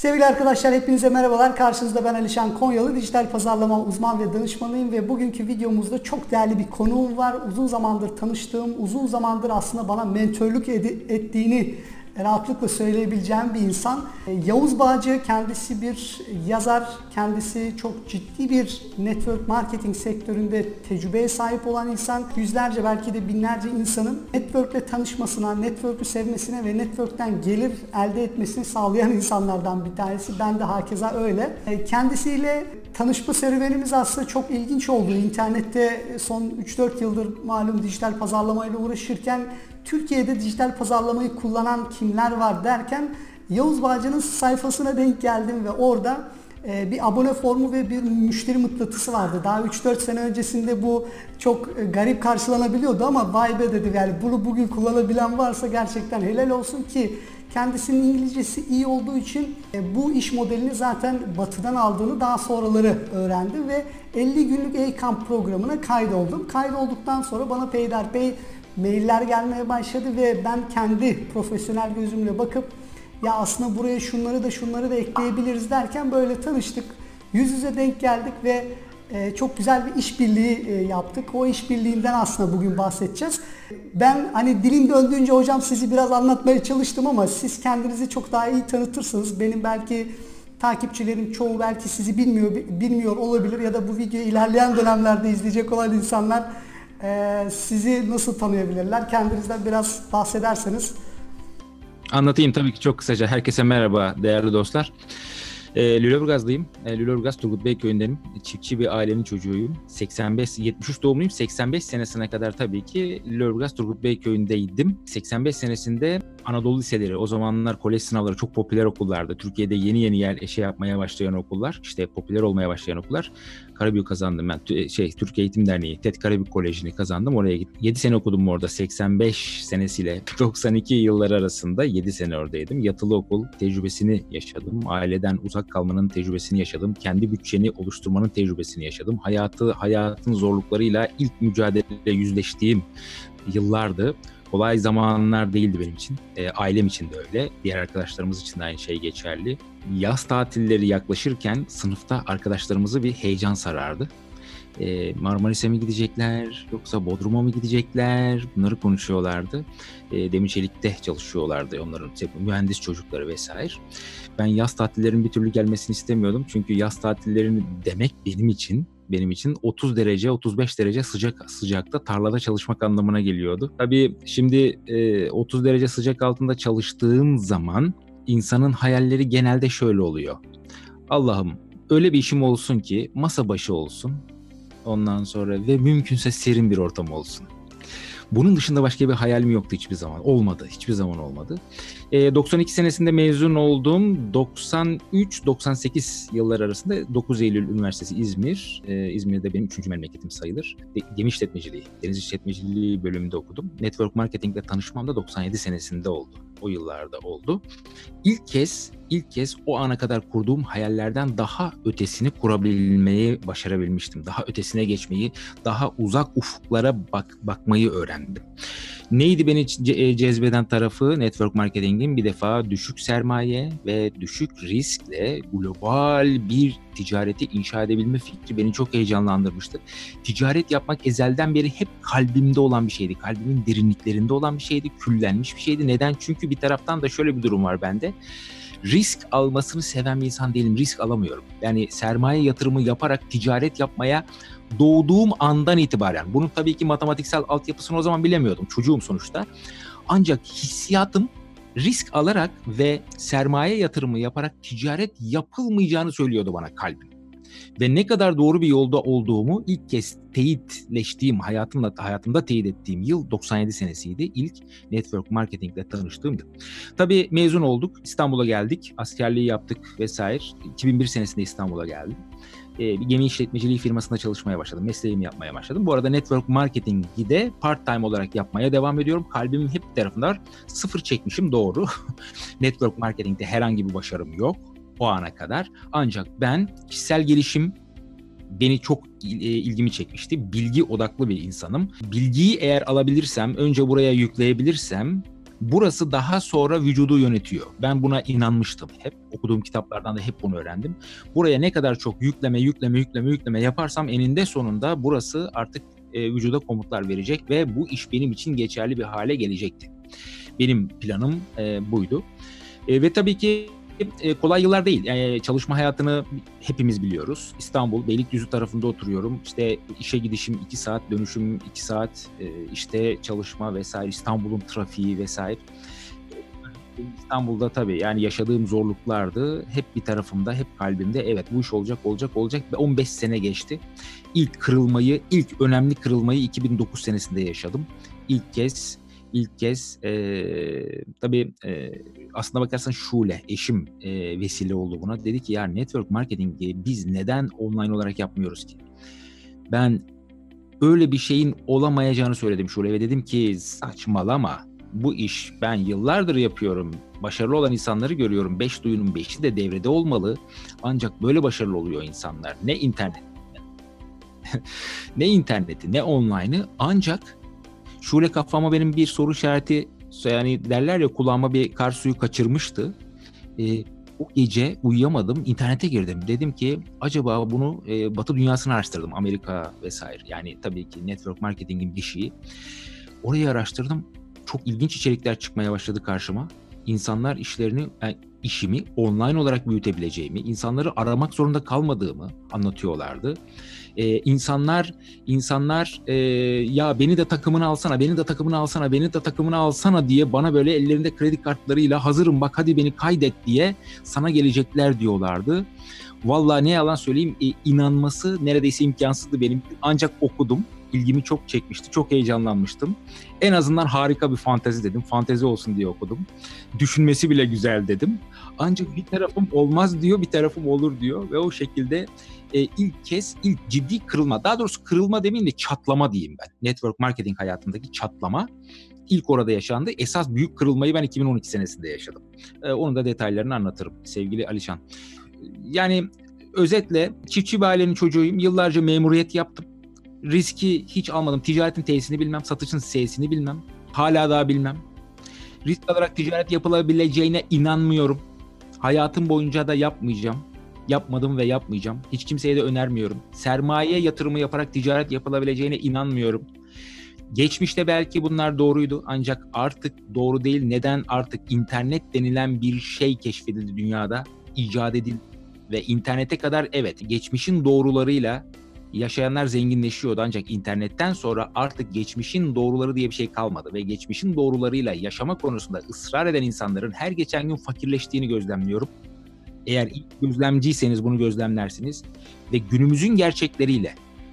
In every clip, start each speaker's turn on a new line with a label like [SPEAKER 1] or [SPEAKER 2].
[SPEAKER 1] Sevgili arkadaşlar, hepinize merhabalar. Karşınızda ben Alişan Konyalı, dijital pazarlama uzman ve danışmanıyım ve bugünkü videomuzda çok değerli bir konuğum var. Uzun zamandır tanıştığım, uzun zamandır aslında bana mentörlük ettiğini rahatlıkla söyleyebileceğim bir insan. Yavuz Bağcı, kendisi bir yazar, kendisi çok ciddi bir network marketing sektöründe tecrübeye sahip olan insan. Yüzlerce, belki de binlerce insanın network'le tanışmasına, network'ü sevmesine ve network'ten gelir elde etmesini sağlayan insanlardan bir tanesi. Ben de hakeza öyle. Kendisiyle tanışma serüvenimiz aslında çok ilginç oldu. İnternette son 3-4 yıldır malum dijital pazarlamayla uğraşırken Türkiye'de dijital pazarlamayı kullanan kimler var derken Yavuz Bağcı'nın sayfasına denk geldim ve orada bir abone formu ve bir müşteri mıknatısı vardı. Daha 3-4 sene öncesinde bu çok garip karşılanabiliyordu ama vay be dedim, yani bunu bugün kullanabilen varsa gerçekten helal olsun ki kendisinin İngilizcesi iyi olduğu için bu iş modelini zaten Batı'dan aldığını daha sonraları öğrendim ve 50 günlük e-kamp programına kaydoldum. Kaydolduktan sonra bana peyderpey mailler gelmeye başladı ve ben kendi profesyonel gözümle bakıp ya aslında buraya şunları da ekleyebiliriz derken böyle tanıştık. Yüz yüze denk geldik ve çok güzel bir işbirliği yaptık. O işbirliğinden aslında bugün bahsedeceğiz. Ben hani dilim döndüğünce hocam sizi biraz anlatmaya çalıştım ama siz kendinizi çok daha iyi tanıtırsınız. Benim belki takipçilerim çoğu belki sizi bilmiyor olabilir ya da bu videoyu ilerleyen dönemlerde izleyecek olan insanlar sizi nasıl tanıyabilirler? Kendinizden biraz bahsederseniz.
[SPEAKER 2] Anlatayım tabii ki çok kısaca. Herkese merhaba değerli dostlar. Lüleburgazlıyım. Lüleburgaz Turgut Bey köyündenim. Çiftçi bir ailenin çocuğuyum. 73 doğumluyum. 85 senesine kadar tabii ki Lüleburgaz Turgut Bey köyündeydim. 85 senesinde Anadolu liseleri, o zamanlar kolej sınavları çok popüler okullardı. Türkiye'de yeni yapmaya başlayan okullar, işte popüler olmaya başlayan okullar. Karabük kazandım ben. Türkiye Eğitim Derneği, TED Karabük Koleji'ni kazandım. Oraya gittim. 7 sene okudum orada. 85 senesiyle 92 yılları arasında 7 sene oradaydım. Yatılı okul tecrübesini yaşadım. Aileden uzak kalmanın tecrübesini yaşadım. Kendi bütçeni oluşturmanın tecrübesini yaşadım. Hayatın zorluklarıyla ilk mücadeleyle yüzleştiğim yıllardı. Kolay zamanlar değildi benim için. Ailem için de öyle. Diğer arkadaşlarımız için de aynı şey geçerli. Yaz tatilleri yaklaşırken sınıfta arkadaşlarımızı bir heyecan sarardı. Marmaris'e mi gidecekler yoksa Bodrum'a mı gidecekler? Bunları konuşuyorlardı. Demirçelik'te çalışıyorlardı onların mühendis çocukları vesaire. Ben yaz tatillerinin bir türlü gelmesini istemiyordum. Çünkü yaz tatillerinin demek benim için 30 derece 35 derece sıcakta tarlada çalışmak anlamına geliyordu. Tabii şimdi 30 derece sıcak altında çalıştığın zaman insanın hayalleri genelde şöyle oluyor. Allah'ım öyle bir işim olsun ki masa başı olsun. Ondan sonra ve mümkünse serin bir ortam olsun. Bunun dışında başka bir hayalim yoktu hiçbir zaman. Hiçbir zaman olmadı. 92 senesinde mezun oldum. 93-98 yılları arasında 9 Eylül Üniversitesi İzmir. İzmir'de benim 3. memleketim sayılır. Gemi işletmeciliği, deniz işletmeciliği bölümünde okudum. Network marketingle tanışmam da 97 senesinde oldu. O yıllarda oldu. İlk kez o ana kadar kurduğum hayallerden daha ötesini kurabilmeyi başarabilmiştim. Daha ötesine geçmeyi, daha uzak ufuklara bakmayı öğrendim. Neydi beni cezbeden tarafı network marketingin? Bir defa düşük sermaye ve düşük riskle global bir ticareti inşa edebilme fikri beni çok heyecanlandırmıştı. Ticaret yapmak ezelden beri hep kalbimde olan bir şeydi. Kalbimin derinliklerinde olan bir şeydi. Küllenmiş bir şeydi. Neden? Çünkü bir taraftan da şöyle bir durum var bende. Risk almasını seven bir insan değilim. Risk alamıyorum. Yani sermaye yatırımı yaparak ticaret yapmaya doğduğum andan itibaren, bunun tabii ki matematiksel altyapısını o zaman bilemiyordum. Çocuğum sonuçta. Ancak hissiyatım risk alarak ve sermaye yatırımı yaparak ticaret yapılmayacağını söylüyordu bana kalbim. Ve ne kadar doğru bir yolda olduğumu ilk kez hayatımda teyit ettiğim yıl 97 senesiydi. İlk network marketingle tanıştığım yıl. Tabii mezun olduk, İstanbul'a geldik, askerliği yaptık vesaire. 2001 senesinde İstanbul'a geldim. Bir gemi işletmeciliği firmasında çalışmaya başladım. Mesleğimi yapmaya başladım. Bu arada network marketingi de part-time olarak yapmaya devam ediyorum. Kalbimin hep tarafında var. 0 çekmişim, doğru. Network marketingde herhangi bir başarım yok o ana kadar. Ancak ben kişisel gelişim beni çok ilgimi çekmişti. Bilgi odaklı bir insanım. Bilgiyi eğer alabilirsem, önce buraya yükleyebilirsem Burası daha sonra vücudu yönetiyor. Ben buna inanmıştım hep. Okuduğum kitaplardan da hep bunu öğrendim. Buraya ne kadar çok yükleme yaparsam eninde sonunda burası artık vücuda komutlar verecek ve bu iş benim için geçerli bir hale gelecekti. Benim planım buydu. Ve tabii ki kolay yıllar değil. Yani çalışma hayatını hepimiz biliyoruz. İstanbul, Beylikdüzü tarafında oturuyorum. İşte işe gidişim 2 saat, dönüşüm 2 saat, işte çalışma vesaire, İstanbul'un trafiği vesaire. İstanbul'da tabii yani yaşadığım zorluklardı. Hep bir tarafımda, hep kalbimde. Evet, bu iş olacak. Ve 15 sene geçti. İlk önemli kırılmayı 2009 senesinde yaşadım. İlk kez tabii aslına bakarsan Şule, eşim vesile oldu buna. Dedi ki ya network marketing'i biz neden online olarak yapmıyoruz ki? Ben öyle bir şeyin olamayacağını söyledim Şule ve dedim ki saçmalama. Bu iş ben yıllardır yapıyorum. Başarılı olan insanları görüyorum. 5 duyunun 5'i de devrede olmalı. Ancak böyle başarılı oluyor insanlar. Ne interneti, ne online'ı, ancak Şule kafama benim bir soru işareti, yani derler ya kulağıma bir kar suyu kaçırmıştı. O gece uyuyamadım, internete girdim. Dedim ki acaba bunu Batı dünyasını araştırdım, Amerika vesaire. Yani tabii ki network marketing'in bir şeyi. Orayı araştırdım. Çok ilginç içerikler çıkmaya başladı karşıma. İnsanlar işimi online olarak büyütebileceğimi, insanları aramak zorunda kalmadığımı anlatıyorlardı. İnsanlar ya beni de takımına alsana diye bana böyle ellerinde kredi kartlarıyla hazırım bak hadi beni kaydet diye sana gelecekler diyorlardı. Vallahi ne yalan söyleyeyim, inanması neredeyse imkansızdı benim. Ancak okudum. İlgimi çok çekmişti. Çok heyecanlanmıştım. En azından harika bir fantezi dedim. Fantezi olsun diye okudum. Düşünmesi bile güzel dedim. Ancak bir tarafım olmaz diyor, bir tarafım olur diyor. Ve o şekilde ilk ciddi kırılma, daha doğrusu kırılma demeyeyim de çatlama diyeyim ben. Network marketing hayatındaki çatlama ilk orada yaşandı. Esas büyük kırılmayı ben 2012 senesinde yaşadım. Onun da detaylarını anlatırım sevgili Alişan. Yani özetle çiftçi bir ailenin çocuğuyum. Yıllarca memuriyet yaptım. Riski hiç almadım. Ticaretin T'sini bilmem, satışın S'sini bilmem. Hala daha bilmem. Risk alarak ticaret yapılabileceğine inanmıyorum. Hayatım boyunca da yapmayacağım. Yapmadım ve yapmayacağım. Hiç kimseye de önermiyorum. Sermaye yatırımı yaparak ticaret yapılabileceğine inanmıyorum. Geçmişte belki bunlar doğruydu ancak artık doğru değil. Neden? Artık internet denilen bir şey keşfedildi dünyada, icat edildi ve internete kadar evet geçmişin doğrularıyla yaşayanlar zenginleşiyordu ancak internetten sonra artık geçmişin doğruları diye bir şey kalmadı ve geçmişin doğrularıyla yaşama konusunda ısrar eden insanların her geçen gün fakirleştiğini gözlemliyorum. Eğer ilk gözlemciyseniz bunu gözlemlersiniz ve günümüzün gerçekleriyle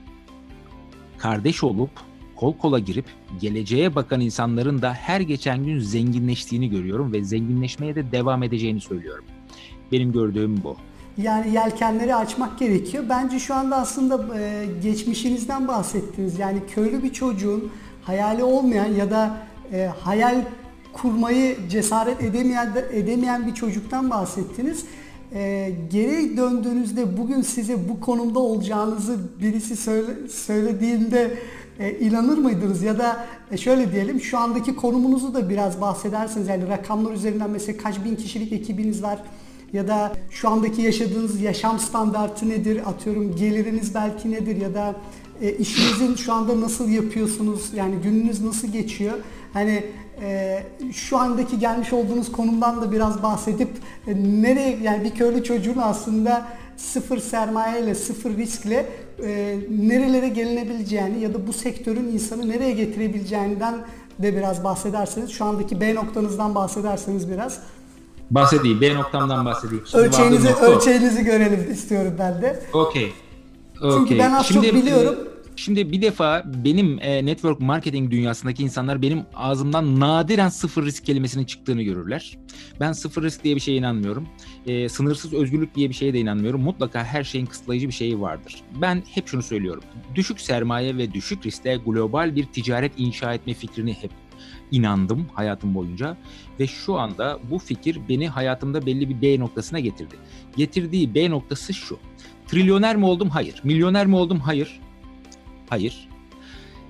[SPEAKER 2] kardeş olup kol kola girip geleceğe bakan insanların da her geçen gün zenginleştiğini görüyorum ve zenginleşmeye de devam edeceğini söylüyorum. Benim gördüğüm bu.
[SPEAKER 1] Yani yelkenleri açmak gerekiyor. Bence şu anda aslında geçmişinizden bahsettiniz. Yani köylü bir çocuğun hayali olmayan ya da hayal kurmayı cesaret edemeyen bir çocuktan bahsettiniz. Geri döndüğünüzde bugün size bu konumda olacağınızı birisi söylediğinde inanır mıydınız? Ya da şöyle diyelim, şu andaki konumunuzu da biraz bahsederseniz, yani rakamlar üzerinden mesela kaç bin kişilik ekibiniz var? Ya da şu andaki yaşadığınız yaşam standartı nedir? Atıyorum geliriniz belki nedir? Ya da işinizin şu anda nasıl yapıyorsunuz? Yani gününüz nasıl geçiyor? Hani şu andaki gelmiş olduğunuz konumdan da biraz bahsedip nereye, yani bir köylü çocuğun aslında sıfır sermayeyle, sıfır riskle nerelere gelinebileceğini ya da bu sektörün insanı nereye getirebileceğinden de biraz bahsederseniz, şu andaki B noktanızdan bahsederseniz biraz.
[SPEAKER 2] Bahsedeyim, B noktamdan bahsedeyim.
[SPEAKER 1] Ölçeğinizi görelim istiyorum ben de.
[SPEAKER 2] Okey.
[SPEAKER 1] Çünkü ben az çok biliyorum.
[SPEAKER 2] Şimdi bir defa benim network marketing dünyasındaki insanlar benim ağzımdan nadiren sıfır risk kelimesinin çıktığını görürler. Ben sıfır risk diye bir şeye inanmıyorum. Sınırsız özgürlük diye bir şeye de inanmıyorum. Mutlaka her şeyin kısıtlayıcı bir şeyi vardır. Ben hep şunu söylüyorum. Düşük sermaye ve düşük riskle global bir ticaret inşa etme fikrini hep inandım hayatım boyunca ve şu anda bu fikir beni hayatımda belli bir B noktasına getirdi. Getirdiği B noktası şu. Trilyoner mi oldum? Hayır. Milyoner mi oldum? Hayır. Hayır.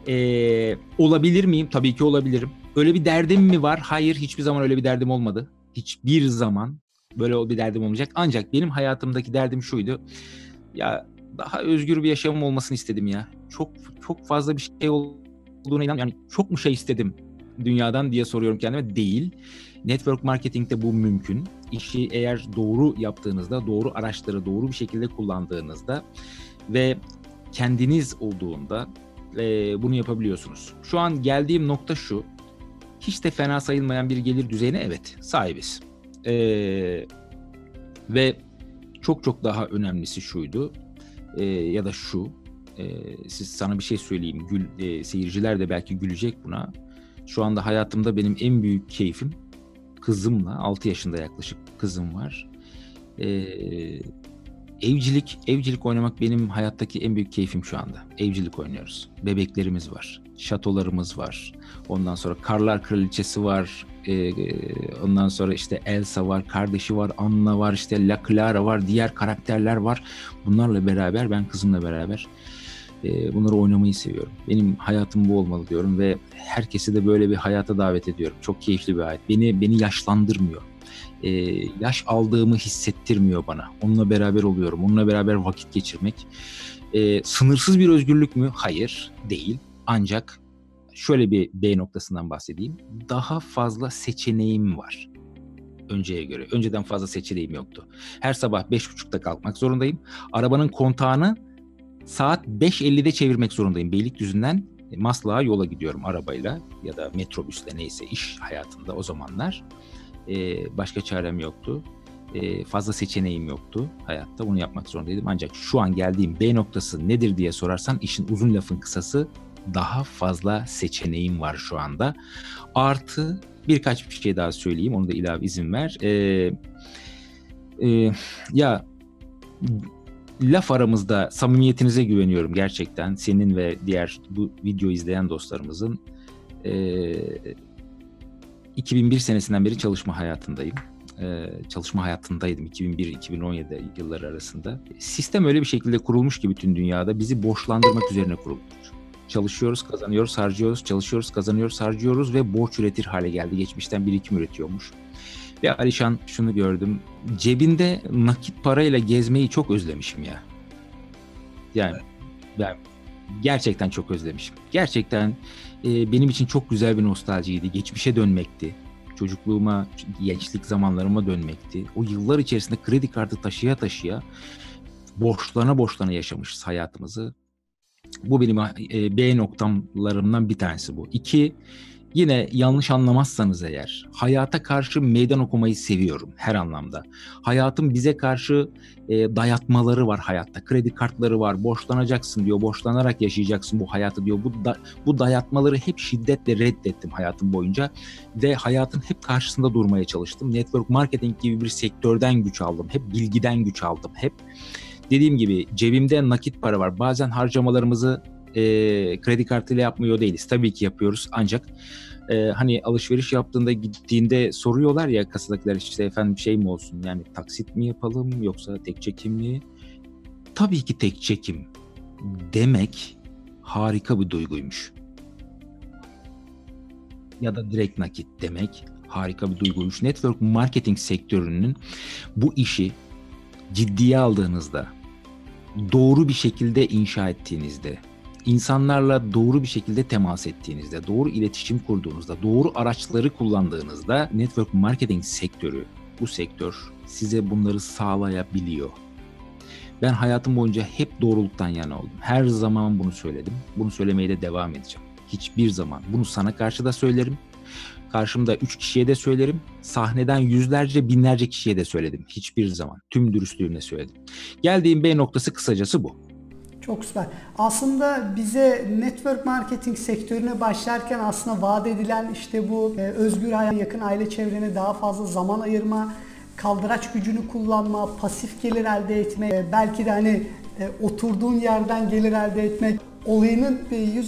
[SPEAKER 2] Olabilir miyim? Tabii ki olabilirim. Öyle bir derdim mi var? Hayır, hiçbir zaman öyle bir derdim olmadı. Hiçbir zaman böyle bir derdim olmayacak. Ancak benim hayatımdaki derdim şuydu. Ya daha özgür bir yaşamım olmasını istedim ya. Çok fazla bir şey olduğuna inanmıyorum. Yani çok mu şey istedim dünyadan diye soruyorum kendime. Değil. Network marketing'de bu mümkün. İşi eğer doğru yaptığınızda, doğru araçları doğru bir şekilde kullandığınızda ve kendiniz olduğunda bunu yapabiliyorsunuz. Şu an geldiğim nokta şu. Hiç de fena sayılmayan bir gelir düzeyine evet sahibiz. Ve çok daha önemlisi şuydu ya da şu. Sana bir şey söyleyeyim. Seyirciler de belki gülecek buna. Şu anda hayatımda benim en büyük keyfim kızımla, 6 yaşında yaklaşık kızım var. Evcilik oynamak benim hayattaki en büyük keyfim şu anda. Evcilik oynuyoruz. Bebeklerimiz var. Şatolarımız var. Ondan sonra Karlar Kraliçesi var. Ondan sonra işte Elsa var. Kardeşi var. Anna var. İşte La Clara var. Diğer karakterler var. Bunlarla beraber, ben kızımla beraber bunları oynamayı seviyorum. Benim hayatım bu olmalı diyorum ve herkesi de böyle bir hayata davet ediyorum. Çok keyifli bir hayat. Beni yaşlandırmıyor. Yaş aldığımı hissettirmiyor bana. Onunla beraber oluyorum. Onunla beraber vakit geçirmek. Sınırsız bir özgürlük mü? Hayır, değil. Ancak şöyle bir B noktasından bahsedeyim. Daha fazla seçeneğim var önceye göre. Önceden fazla seçeneğim yoktu. Her sabah 5.30'da kalkmak zorundayım. Arabanın kontağını saat 5.50'de çevirmek zorundayım. Beylikdüzü'nden Maslak'a yola gidiyorum arabayla ya da metrobüsle, neyse iş hayatında o zamanlar. Başka çarem yoktu. Fazla seçeneğim yoktu hayatta. Bunu yapmak zorundaydım. Ancak şu an geldiğim B noktası nedir diye sorarsan, işin uzun lafın kısası, daha fazla seçeneğim var şu anda. Artı birkaç bir şey daha söyleyeyim. Onu da ilave izin ver. Ya laf aramızda samimiyetinize güveniyorum gerçekten. Senin ve diğer bu video izleyen dostlarımızın. 2001 senesinden beri çalışma hayatındayım. Çalışma hayatındaydım 2001-2017 yılları arasında. Sistem öyle bir şekilde kurulmuş ki bütün dünyada bizi borçlandırmak üzerine kurulmuş. Çalışıyoruz, kazanıyoruz, harcıyoruz, çalışıyoruz, kazanıyoruz, harcıyoruz ve borç üretir hale geldi. Geçmişten birikim üretiyormuş. Ve Alişan, şunu gördüm. Cebinde nakit parayla gezmeyi çok özlemişim ya. Yani ben gerçekten çok özlemişim. Gerçekten benim için çok güzel bir nostaljiydi. Geçmişe dönmekti. Çocukluğuma, gençlik zamanlarıma dönmekti. O yıllar içerisinde kredi kartı taşıya taşıya borçlana yaşamışız hayatımızı. Bu benim B noktalarımdan bir tanesi bu. 2, yine yanlış anlamazsanız eğer, hayata karşı meydan okumayı seviyorum her anlamda. Hayatın bize karşı dayatmaları var hayatta. Kredi kartları var, borçlanacaksın diyor, borçlanarak yaşayacaksın bu hayatı diyor. Bu dayatmaları hep şiddetle reddettim hayatım boyunca ve hayatın hep karşısında durmaya çalıştım. Network marketing gibi bir sektörden güç aldım, hep bilgiden güç aldım, hep. Dediğim gibi cebimde nakit para var. Bazen harcamalarımızı kredi kartıyla yapmıyor değiliz. Tabii ki yapıyoruz ancak hani alışveriş yaptığında, gittiğinde soruyorlar ya kasadakiler, işte efendim şey mi olsun, yani taksit mi yapalım yoksa tek çekim mi? Tabii ki tek çekim demek harika bir duyguymuş. Ya da direkt nakit demek harika bir duyguymuş. Network marketing sektörünün bu işi ciddiye aldığınızda, doğru bir şekilde inşa ettiğinizde, insanlarla doğru bir şekilde temas ettiğinizde, doğru iletişim kurduğunuzda, doğru araçları kullandığınızda network marketing sektörü, bu sektör size bunları sağlayabiliyor. Ben hayatım boyunca hep doğruluktan yana oldum. Her zaman bunu söyledim. Bunu söylemeye de devam edeceğim. Hiçbir zaman. Bunu sana karşı da söylerim. Karşımda 3 kişiye de söylerim. Sahneden yüzlerce, binlerce kişiye de söyledim. Hiçbir zaman. Tüm dürüstlüğümle söyledim. Geldiğim B noktası kısacası bu.
[SPEAKER 1] Çok süper. Aslında bize network marketing sektörüne başlarken aslında vaat edilen işte bu özgür hayata yakın, aile çevrene daha fazla zaman ayırma, kaldıraç gücünü kullanma, pasif gelir elde etme, belki de hani oturduğun yerden gelir elde etmek olayının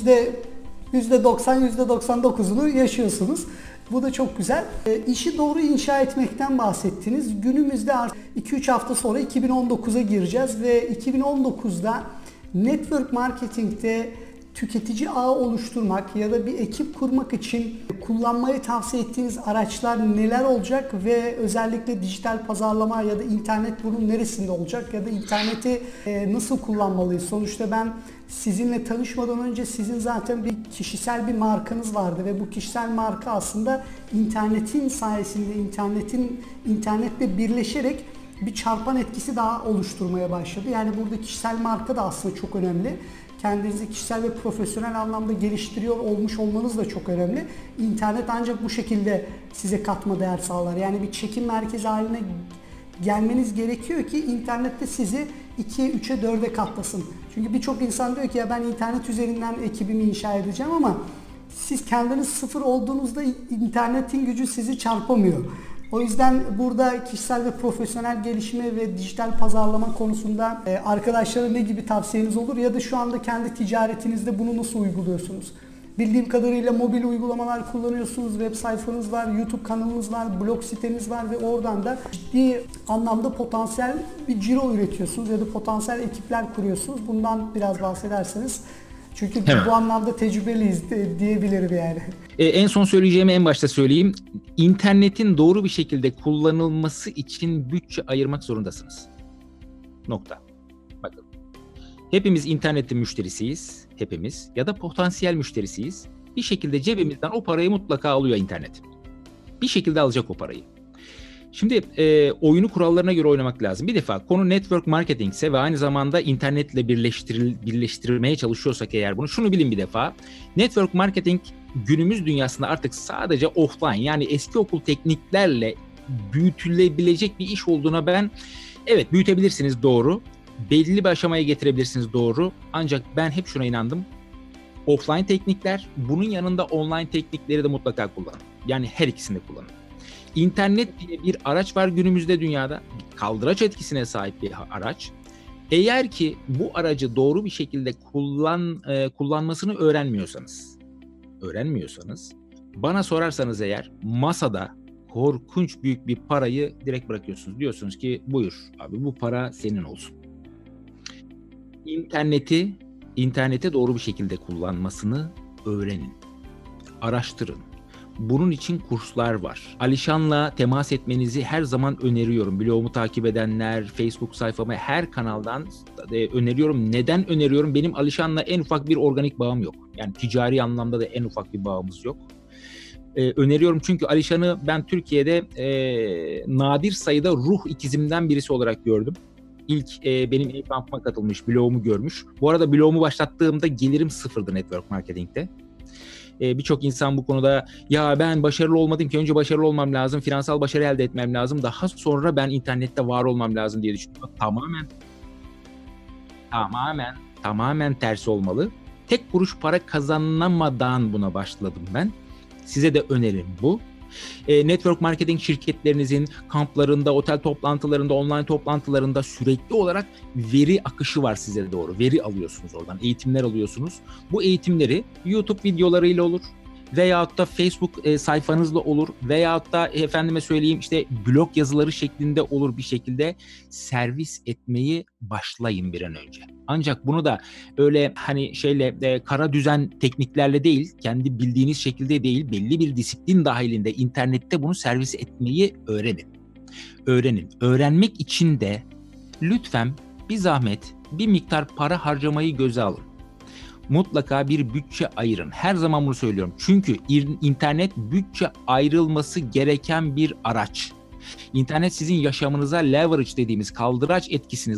[SPEAKER 1] %90, %99'unu yaşıyorsunuz. Bu da çok güzel. İşi doğru inşa etmekten bahsettiniz. Günümüzde artık 2-3 hafta sonra 2019'a gireceğiz ve 2019'da network marketing'te tüketici ağı oluşturmak ya da bir ekip kurmak için kullanmayı tavsiye ettiğiniz araçlar neler olacak ve özellikle dijital pazarlama ya da internet bunun neresinde olacak ya da interneti nasıl kullanmalıyız? Sonuçta ben sizinle tanışmadan önce sizin zaten bir kişisel bir markanız vardı ve bu kişisel marka aslında internetin sayesinde internetle birleşerek bir çarpan etkisi daha oluşturmaya başladı. Yani burada kişisel marka da aslında çok önemli. Kendinizi kişisel ve profesyonel anlamda geliştiriyor olmuş olmanız da çok önemli. İnternet ancak bu şekilde size katma değer sağlar. Yani bir çekim merkezi haline gelmeniz gerekiyor ki internette sizi 2'ye, 3'e, 4'e katlasın. Çünkü birçok insan diyor ki ya ben internet üzerinden ekibimi inşa edeceğim ama siz kendiniz sıfır olduğunuzda internetin gücü sizi çarpamıyor. O yüzden burada kişisel ve profesyonel gelişime ve dijital pazarlama konusunda arkadaşlara ne gibi tavsiyeniz olur ya da şu anda kendi ticaretinizde bunu nasıl uyguluyorsunuz? Bildiğim kadarıyla mobil uygulamalar kullanıyorsunuz, web sayfanız var, YouTube kanalınız var, blog siteniz var ve oradan da ciddi anlamda potansiyel bir ciro üretiyorsunuz ya da potansiyel ekipler kuruyorsunuz. Bundan biraz bahsederseniz. Çünkü bu anlamda tecrübeliyiz diyebilirim yani.
[SPEAKER 2] En son söyleyeceğimi en başta söyleyeyim. İnternetin doğru bir şekilde kullanılması için bütçe ayırmak zorundasınız. Nokta. Bakın. Hepimiz internetin müşterisiyiz. Hepimiz. Ya da potansiyel müşterisiyiz. Bir şekilde cebimizden o parayı mutlaka alıyor internet. Bir şekilde alacak o parayı. Şimdi oyunu kurallarına göre oynamak lazım. Bir defa konu network marketing ise ve aynı zamanda internetle birleştirmeye çalışıyorsak eğer bunu şunu bilin bir defa. Network marketing günümüz dünyasında artık sadece offline yani eski okul tekniklerle büyütülebilecek bir iş olduğuna evet büyütebilirsiniz doğru. Belli bir aşamaya getirebilirsiniz doğru. Ancak ben hep şuna inandım. Offline teknikler bunun yanında online teknikleri de mutlaka kullanın. Yani her ikisini de kullanın. İnternet diye bir araç var günümüzde dünyada. Kaldıraç etkisine sahip bir araç. Eğer ki bu aracı doğru bir şekilde kullanmasını öğrenmiyorsanız, bana sorarsanız eğer masada korkunç büyük bir parayı direkt bırakıyorsunuz. Diyorsunuz ki buyur abi bu para senin olsun. İnterneti doğru bir şekilde kullanmasını öğrenin. Araştırın. Bunun için kurslar var. Alişan'la temas etmenizi her zaman öneriyorum. Blogumu takip edenler, Facebook sayfamı her kanaldan öneriyorum. Neden öneriyorum? Benim Alişan'la en ufak bir organik bağım yok. Yani ticari anlamda da en ufak bir bağımız yok. Öneriyorum çünkü Alişan'ı ben Türkiye'de nadir sayıda ruh ikizimden birisi olarak gördüm. İlk benim e-kampıma katılmış, blogumu görmüş. Bu arada blogumu başlattığımda gelirim sıfırdı network marketing'te. Birçok insan bu konuda ya ben başarılı olmadım ki önce başarılı olmam lazım, finansal başarı elde etmem lazım, daha sonra ben internette var olmam lazım diye düşünüyorum. Tamamen tersi olmalı. Tek kuruş para kazanamadan buna başladım ben. Size de önerim bu. Network marketing şirketlerinizin kamplarında, otel toplantılarında, online toplantılarında sürekli olarak veri akışı var size doğru. Veri alıyorsunuz oradan, eğitimler alıyorsunuz. Bu eğitimleri YouTube videolarıyla olur veyahut da Facebook sayfanızla olur veyahut da efendime söyleyeyim işte blog yazıları şeklinde olur bir şekilde servis etmeyi başlayın bir an önce. Ancak bunu da öyle hani kara düzen tekniklerle değil, kendi bildiğiniz şekilde değil, belli bir disiplin dahilinde internette bunu servis etmeyi öğrenin. Öğrenmek için de lütfen bir zahmet bir miktar para harcamayı göze alın. Mutlaka bir bütçe ayırın. Her zaman bunu söylüyorum. Çünkü internet bütçe ayrılması gereken bir araç. İnternet sizin yaşamınıza leverage dediğimiz kaldıraç etkisini,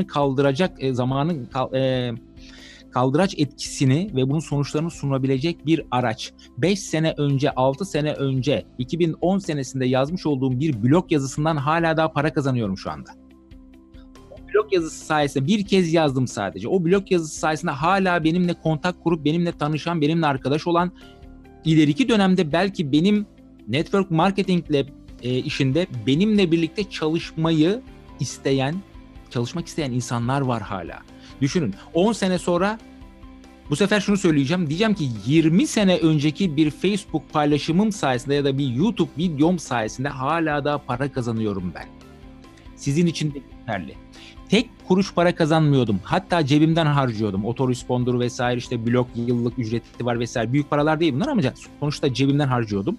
[SPEAKER 2] kaldıraç etkisini ve bunun sonuçlarını sunabilecek bir araç. 5 sene önce, 6 sene önce, 2010 senesinde yazmış olduğum bir blog yazısından hala daha para kazanıyorum şu anda. Blog yazısı sayesinde bir kez yazdım sadece. O blog yazısı sayesinde hala benimle kontak kurup, benimle tanışan, benimle arkadaş olan, ileriki dönemde belki benim network marketingle işinde benimle birlikte çalışmak isteyen insanlar var hala. Düşünün 10 sene sonra bu sefer şunu söyleyeceğim. Diyeceğim ki 20 sene önceki bir Facebook paylaşımım sayesinde ya da bir YouTube videom sayesinde hala daha para kazanıyorum ben. Sizin için de yeterli. Tek kuruş para kazanmıyordum. Hatta cebimden harcıyordum. Otoresponder vesaire, işte blog yıllık ücreti var vesaire. Büyük paralar değil bunlar ama sonuçta cebimden harcıyordum.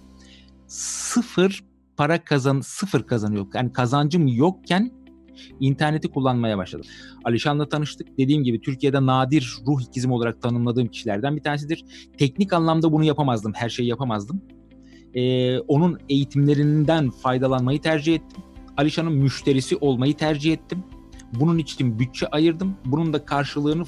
[SPEAKER 2] Sıfır kazanıyor. Yani kazancım yokken interneti kullanmaya başladım. Alişan'la tanıştık. Dediğim gibi Türkiye'de nadir ruh ikizim olarak tanımladığım kişilerden bir tanesidir. Teknik anlamda bunu yapamazdım. Her şeyi yapamazdım. Onun eğitimlerinden faydalanmayı tercih ettim. Alişan'ın müşterisi olmayı tercih ettim. Bunun için bütçe ayırdım. Bunun da karşılığını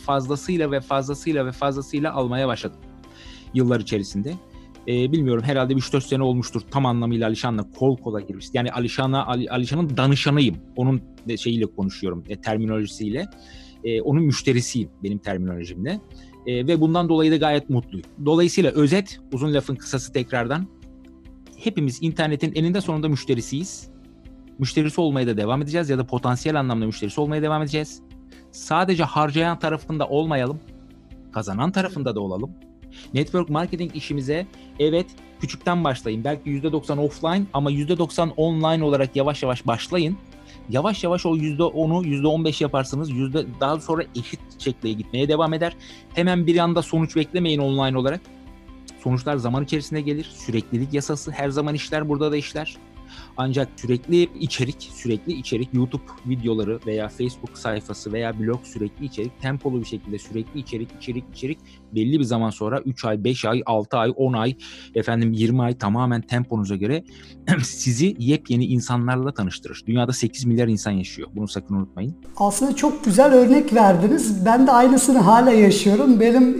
[SPEAKER 2] fazlasıyla almaya başladım yıllar içerisinde. Bilmiyorum, herhalde 3-4 sene olmuştur tam anlamıyla Alişan'la kol kola girmiş. Yani Alişan'ın danışanıyım. Onun şeyiyle konuşuyorum, terminolojisiyle. Onun müşterisiyim benim terminolojimle. Ve bundan dolayı da gayet mutluyum. Dolayısıyla özet, uzun lafın kısası tekrardan. Hepimiz internetin eninde sonunda müşterisiyiz. Müşterisi olmaya da devam edeceğiz ya da potansiyel anlamda müşterisi olmaya devam edeceğiz. Sadece harcayan tarafında olmayalım, kazanan tarafında da olalım. Network marketing işimize evet küçükten başlayın. Belki %90 offline ama %90 online olarak yavaş yavaş başlayın. Yavaş yavaş o %10'u %15 yaparsınız. Daha sonra eşit şekilde gitmeye devam eder. Hemen bir anda sonuç beklemeyin online olarak. Sonuçlar zaman içerisinde gelir. Süreklilik yasası her zaman işler, burada da işler. Ancak sürekli içerik, YouTube videoları veya Facebook sayfası veya blog sürekli içerik, tempolu bir şekilde sürekli içerik belli bir zaman sonra 3 ay, 5 ay, 6 ay, 10 ay, 20 ay tamamen temponuza göre sizi yepyeni insanlarla tanıştırır. Dünyada 8 milyar insan yaşıyor. Bunu sakın unutmayın.
[SPEAKER 1] Aslında çok güzel örnek verdiniz. Ben de aynısını hala yaşıyorum. Benim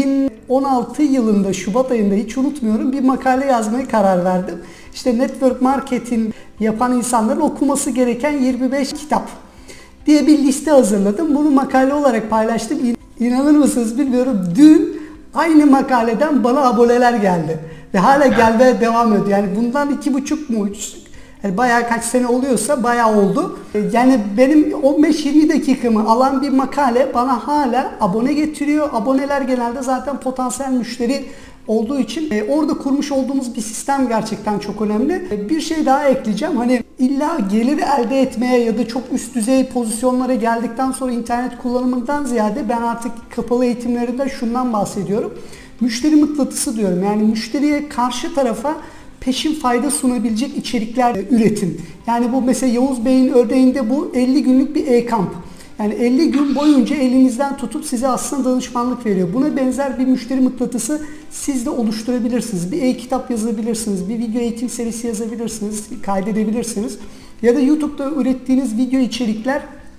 [SPEAKER 1] 2016 yılında Şubat ayında, hiç unutmuyorum, bir makale yazmaya karar verdim. İşte network marketing yapan insanların okuması gereken 25 kitap diye bir liste hazırladım. Bunu makale olarak paylaştım. İnanır mısınız bilmiyorum. Dün aynı makaleden bana aboneler geldi. Ve hala gelmeye devam ediyor. Yani bundan 2,5 mu? Yani bayağı kaç sene oluyorsa bayağı oldu. Yani benim 15-20 dakikamı alan bir makale bana hala abone getiriyor. Aboneler genelde zaten potansiyel müşteri olduğu için orada kurmuş olduğumuz bir sistem gerçekten çok önemli. Bir şey daha ekleyeceğim. Hani illa gelir elde etmeye ya da çok üst düzey pozisyonlara geldikten sonra internet kullanımından ziyade ben artık kapalı eğitimlerinde şundan bahsediyorum. Müşteri mıknatısı diyorum. Yani müşteriye, karşı tarafa peşin fayda sunabilecek içerikler üretin. Yani bu mesela Yavuz Bey'in örneğinde bu 50 günlük bir e-kamp. Yani 50 gün boyunca elinizden tutup size aslında danışmanlık veriyor. Buna benzer bir müşteri mıknatısı siz de oluşturabilirsiniz. Bir e-kitap yazabilirsiniz, bir video eğitim serisi yazabilirsiniz, kaydedebilirsiniz. Ya da YouTube'da ürettiğiniz video içerikler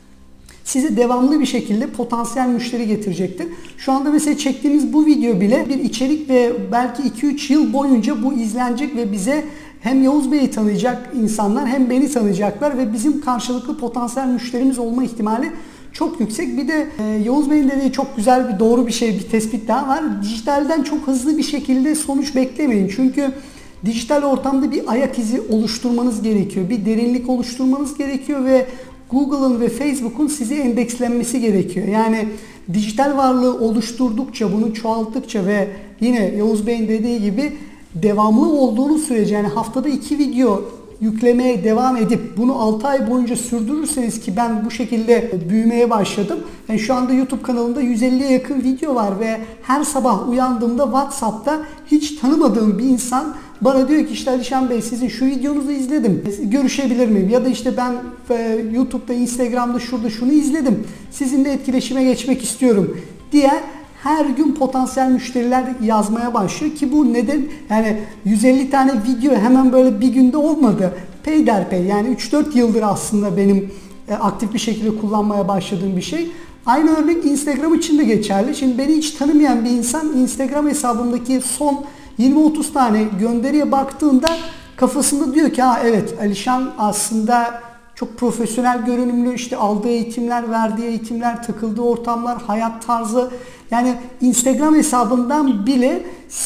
[SPEAKER 1] size devamlı bir şekilde potansiyel müşteri getirecektir. Şu anda mesela çektiğimiz bu video bile bir içerik ve belki 2-3 yıl boyunca bu izlenecek ve bize hem Yavuz Bey'i tanıyacak insanlar hem beni tanıyacaklar ve bizim karşılıklı potansiyel müşterimiz olma ihtimali çok yüksek. Bir de Yavuz Bey'in dediği çok güzel, doğru bir şey, bir tespit daha var. Dijitalden çok hızlı bir şekilde sonuç beklemeyin. Çünkü dijital ortamda bir ayak izi oluşturmanız gerekiyor. Bir derinlik oluşturmanız gerekiyor ve Google'ın ve Facebook'un sizi endekslenmesi gerekiyor. Yani dijital varlığı oluşturdukça, bunu çoğalttıkça ve yine Yavuz Bey'in dediği gibi devamlı olduğunuz sürece, yani haftada 2 video yüklemeye devam edip bunu 6 ay boyunca sürdürürseniz, ki ben bu şekilde büyümeye başladım. Yani şu anda YouTube kanalımda 150'ye yakın video var ve her sabah uyandığımda WhatsApp'ta hiç tanımadığım bir insan bana diyor ki işte Alişan Bey, sizin şu videonuzu izledim. Görüşebilir miyim? Ya da işte ben YouTube'da, Instagram'da şurada şunu izledim. Sizinle etkileşime geçmek istiyorum diye her gün potansiyel müşteriler yazmaya başlıyor ki bu neden? Yani 150 tane video hemen böyle bir günde olmadı. Peyderpey, yani 3-4 yıldır aslında benim aktif bir şekilde kullanmaya başladığım bir şey. Aynı örnek Instagram için de geçerli. Şimdi beni hiç tanımayan bir insan Instagram hesabımdaki son 20-30 tane gönderiye baktığında kafasında diyor ki ha evet, Alişan aslında çok profesyonel görünümlü, işte aldığı eğitimler, verdiği eğitimler, takıldığı ortamlar, hayat tarzı. Yani Instagram hesabından bile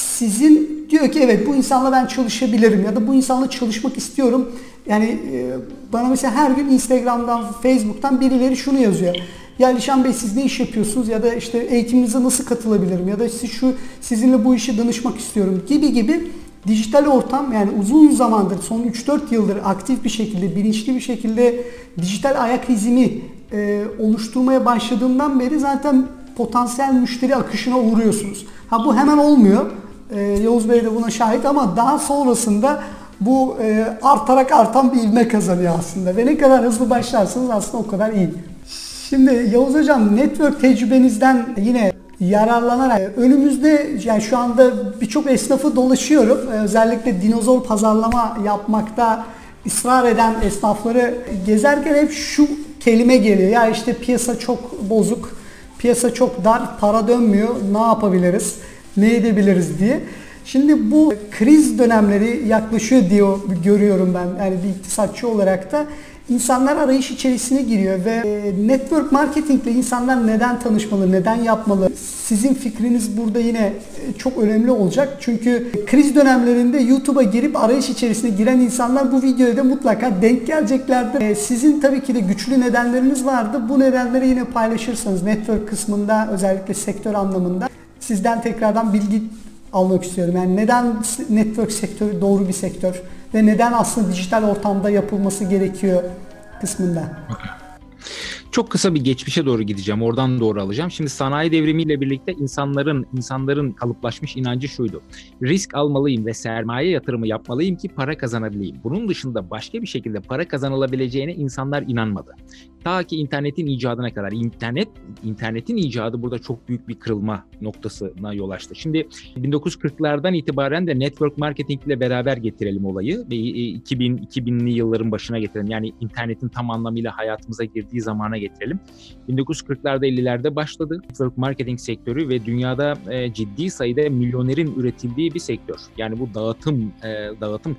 [SPEAKER 1] sizin diyor ki evet, bu insanla ben çalışabilirim ya da bu insanla çalışmak istiyorum. Yani bana mesela her gün Instagram'dan, Facebook'tan birileri şunu yazıyor. Ya Alişan Bey, siz ne iş yapıyorsunuz ya da işte eğitiminize nasıl katılabilirim ya da sizinle bu işi danışmak istiyorum gibi dijital ortam, yani uzun zamandır, son 3-4 yıldır aktif bir şekilde, bilinçli bir şekilde dijital ayak izimi oluşturmaya başladığından beri zaten potansiyel müşteri akışına uğruyorsunuz. Bu hemen olmuyor. Yavuz Bey de buna şahit ama daha sonrasında bu artarak artan bir ivme kazanıyor aslında. Ve ne kadar hızlı başlarsanız aslında o kadar iyi. Şimdi Yavuz Hocam, network tecrübenizden yine yararlanarak önümüzde, yani şu anda birçok esnafı dolaşıyorum. Özellikle dinozor pazarlama yapmakta ısrar eden esnafları gezerken hep şu kelime geliyor. Ya işte piyasa çok bozuk, piyasa çok dar, para dönmüyor, ne yapabiliriz, ne edebiliriz diye. Şimdi bu kriz dönemleri yaklaşıyor diyor, görüyorum ben yani bir iktisatçı olarak da. İnsanlar arayış içerisine giriyor ve network marketingle insanlar neden tanışmalı, neden yapmalı? Sizin fikriniz burada yine çok önemli olacak. Çünkü kriz dönemlerinde YouTube'a girip arayış içerisine giren insanlar bu videoya da mutlaka denk geleceklerdir. Sizin tabii ki de güçlü nedenleriniz vardı. Bu nedenleri yine paylaşırsanız network kısmında, özellikle sektör anlamında sizden tekrardan bilgi almak istiyorum. Yani neden network sektörü doğru bir sektör ve neden aslında dijital ortamda yapılması gerekiyor kısmında.
[SPEAKER 2] Çok kısa bir geçmişe doğru gideceğim. Oradan doğru alacağım. Şimdi sanayi devrimiyle birlikte insanların kalıplaşmış inancı şuydu: risk almalıyım ve sermaye yatırımı yapmalıyım ki para kazanabileyim. Bunun dışında başka bir şekilde para kazanılabileceğine insanlar inanmadı. Ta ki internetin icadına kadar. İnternetin icadı burada çok büyük bir kırılma noktasına yol açtı. Şimdi 1940'lardan itibaren de network marketing ile beraber getirelim olayı ve 2000'li yılların başına getirelim. Yani internetin tam anlamıyla hayatımıza girdiği zamana getirelim. 1940'larda 50'lerde başladı network marketing sektörü ve dünyada ciddi sayıda milyonerin üretildiği bir sektör. Yani bu dağıtım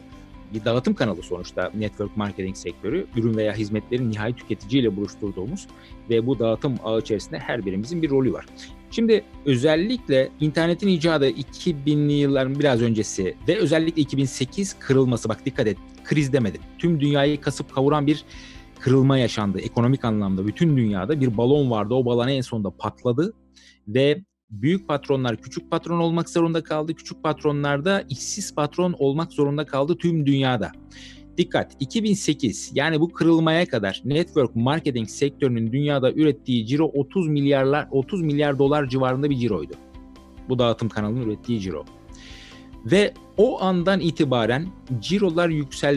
[SPEAKER 2] kanalı sonuçta network marketing sektörü, ürün veya hizmetlerin nihai tüketiciyle buluşturduğumuz ve bu dağıtım ağı içerisinde her birimizin bir rolü var. Şimdi özellikle internetin icadı 2000'li yılların biraz öncesi ve özellikle 2008 kırılması, bak dikkat et, kriz demedim. Tüm dünyayı kasıp kavuran bir kırılma yaşandı ekonomik anlamda. Bütün dünyada bir balon vardı, o balon en sonunda patladı ve büyük patronlar küçük patron olmak zorunda kaldı. Küçük patronlar da işsiz patron olmak zorunda kaldı tüm dünyada. Dikkat, 2008, yani bu kırılmaya kadar network marketing sektörünün dünyada ürettiği ciro 30 milyar dolar civarında bir ciroydu. Bu dağıtım kanalının ürettiği ciro. Ve o andan itibaren cirolar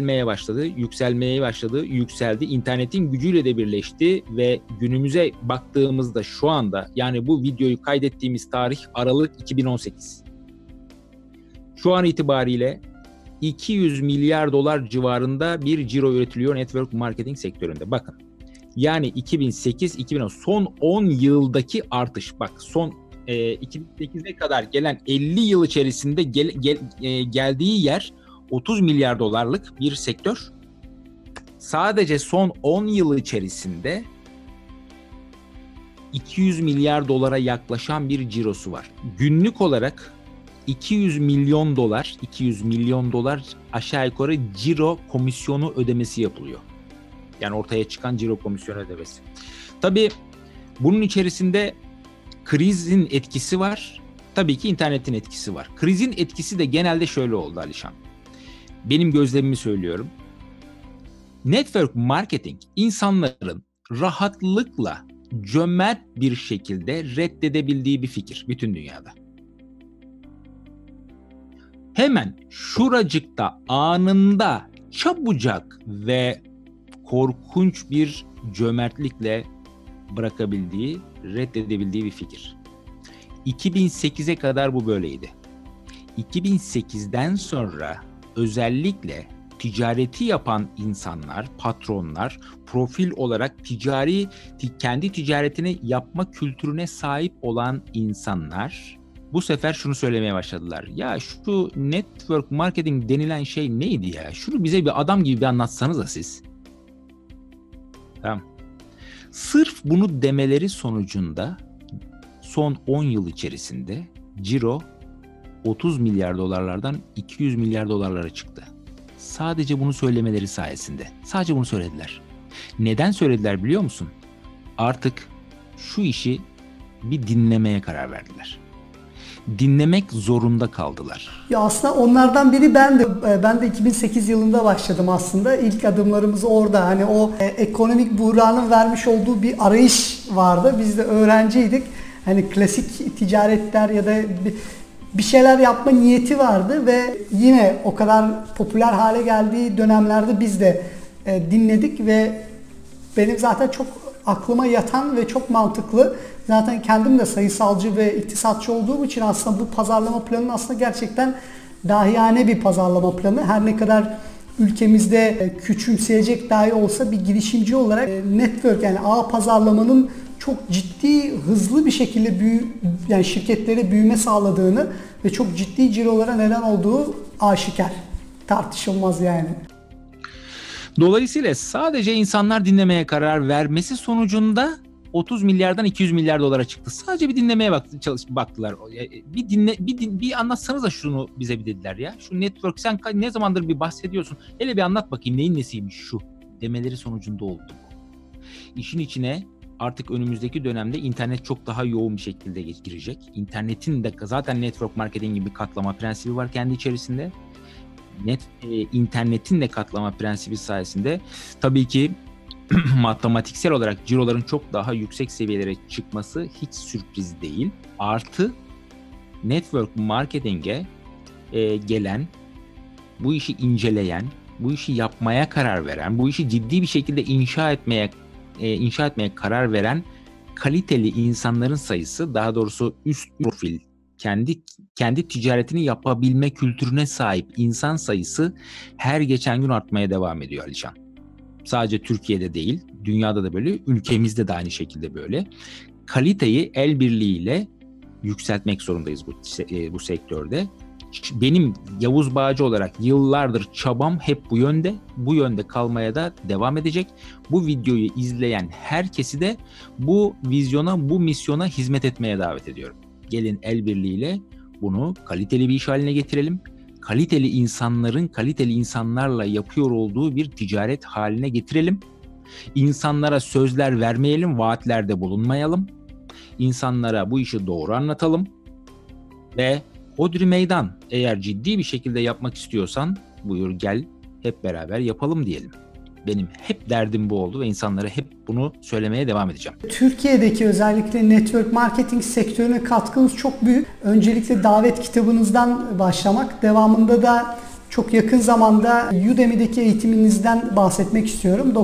[SPEAKER 2] yükseldi. İnternetin gücüyle de birleşti ve günümüze baktığımızda şu anda, yani bu videoyu kaydettiğimiz tarih Aralık 2018. Şu an itibariyle 200 milyar dolar civarında bir ciro üretiliyor network marketing sektöründe. Bakın, yani 2008-2010 son 10 yıldaki artış, bak son 2008'e kadar gelen 50 yıl içerisinde geldiği yer 30 milyar dolarlık bir sektör. Sadece son 10 yıl içerisinde 200 milyar dolara yaklaşan bir cirosu var. Günlük olarak 200 milyon dolar aşağı yukarı ciro komisyonu ödemesi yapılıyor. Yani ortaya çıkan ciro komisyonu ödemesi. Tabii bunun içerisinde krizin etkisi var. Tabii ki internetin etkisi var. Krizin etkisi de genelde şöyle oldu Alişan. Benim gözlemimi söylüyorum. Network marketing insanların rahatlıkla, cömert bir şekilde reddedebildiği bir fikir bütün dünyada. Hemen şuracıkta, anında, çabucak ve korkunç bir cömertlikle bırakabildiği, reddedebildiği bir fikir. 2008'e kadar bu böyleydi. 2008'den sonra özellikle ticareti yapan insanlar, patronlar, profil olarak kendi ticaretini yapma kültürüne sahip olan insanlar bu sefer şunu söylemeye başladılar. Ya şu network marketing denilen şey neydi ya? Şunu bize bir adam gibi bir anlatsanıza siz. Tamam. Sırf bunu demeleri sonucunda son 10 yıl içerisinde ciro 30 milyar dolarlardan 200 milyar dolarlara çıktı. Sadece bunu söylemeleri sayesinde. Sadece bunu söylediler. Neden söylediler biliyor musun? Artık şu işi bir dinlemeye karar verdiler. dinlemek zorunda kaldılar.
[SPEAKER 1] Ya aslında onlardan biri ben de 2008 yılında başladım aslında. İlk adımlarımız orada. Hani o ekonomik buhranın vermiş olduğu bir arayış vardı. Biz de öğrenciydik. Hani klasik ticaretler ya da bir şeyler yapma niyeti vardı ve yine o kadar popüler hale geldiği dönemlerde biz de dinledik ve benim zaten çok aklıma yatan ve çok mantıklı. Zaten kendim de sayısalcı ve iktisatçı olduğum için aslında bu pazarlama planının aslında gerçekten dahiyane bir pazarlama planı. Her ne kadar ülkemizde küçümseyecek dahi olsa bir girişimci olarak network yani ağ pazarlamanın çok ciddi, hızlı bir şekilde yani şirketlere büyüme sağladığını ve çok ciddi cirolara neden olduğu aşikar. Tartışılmaz yani.
[SPEAKER 2] Dolayısıyla sadece insanlar dinlemeye karar vermesi sonucunda 30 milyardan 200 milyar dolara çıktı. Sadece bir dinlemeye baktılar. Bir anlatsanıza şunu bize bir dediler ya. Şu network sen ne zamandır bir bahsediyorsun. Hele bir anlat bakayım neyin nesiymiş şu demeleri sonucunda oldu bu. İşin içine artık önümüzdeki dönemde internet çok daha yoğun bir şekilde girecek. İnternetin de zaten network marketing gibi katlama prensibi var kendi içerisinde. İnternetin de katlama prensibi sayesinde tabii ki matematiksel olarak ciroların çok daha yüksek seviyelere çıkması hiç sürpriz değil. Artı network marketing'e gelen, bu işi inceleyen, bu işi yapmaya karar veren, bu işi ciddi bir şekilde inşa etmeye karar veren kaliteli insanların sayısı, daha doğrusu üst profil, kendi ticaretini yapabilme kültürüne sahip insan sayısı her geçen gün artmaya devam ediyor Alişan. Sadece Türkiye'de değil, dünyada da böyle, ülkemizde de aynı şekilde böyle. Kaliteyi el birliğiyle yükseltmek zorundayız bu sektörde. Benim Yavuz Bağcı olarak yıllardır çabam hep bu yönde. Bu yönde kalmaya da devam edecek. Bu videoyu izleyen herkesi de bu vizyona, bu misyona hizmet etmeye davet ediyorum. Gelin el birliğiyle bunu kaliteli bir iş haline getirelim. Kaliteli insanların kaliteli insanlarla yapıyor olduğu bir ticaret haline getirelim. İnsanlara sözler vermeyelim, vaatlerde bulunmayalım. İnsanlara bu işi doğru anlatalım. Ve hodri meydan, eğer ciddi bir şekilde yapmak istiyorsan buyur gel hep beraber yapalım diyelim. Benim hep derdim bu oldu ve insanlara hep bunu söylemeye devam edeceğim.
[SPEAKER 1] Türkiye'deki özellikle network marketing sektörüne katkınız çok büyük. Öncelikle davet kitabınızdan başlamak. Devamında da çok yakın zamanda Udemy'deki eğitiminizden bahsetmek istiyorum.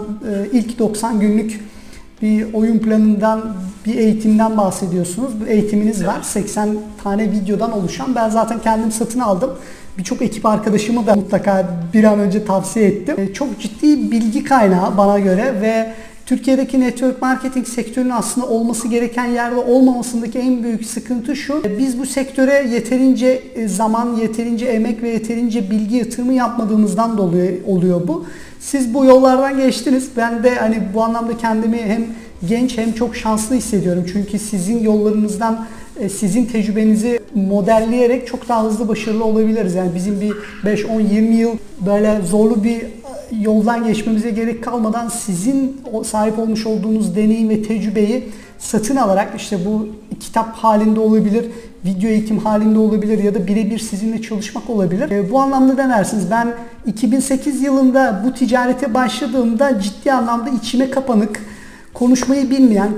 [SPEAKER 1] İlk 90 günlük bir oyun planından, bir eğitimden bahsediyorsunuz. Bu eğitiminiz var. 80 tane videodan oluşan. Ben zaten kendim satın aldım. Birçok ekip arkadaşımı da mutlaka bir an önce tavsiye ettim. Çok ciddi bilgi kaynağı bana göre ve Türkiye'deki network marketing sektörünün aslında olması gereken yerde olmamasındaki en büyük sıkıntı şu. Biz bu sektöre yeterince zaman, yeterince emek ve yeterince bilgi yatırımı yapmadığımızdan dolayı oluyor bu. Siz bu yollardan geçtiniz. Ben de hani bu anlamda kendimi hem genç hem çok şanslı hissediyorum. Çünkü sizin yollarınızdan, sizin tecrübenizi modelleyerek çok daha hızlı başarılı olabiliriz. Yani bizim bir 5, 10, 20 yıl böyle zorlu bir yoldan geçmemize gerek kalmadan sizin sahip olmuş olduğunuz deneyim ve tecrübeyi satın alarak işte bu kitap halinde olabilir, video eğitim halinde olabilir ya da birebir sizinle çalışmak olabilir. Bu anlamda ne dersiniz? Ben 2008 yılında bu ticarete başladığımda ciddi anlamda içime kapanık, konuşmayı bilmeyen,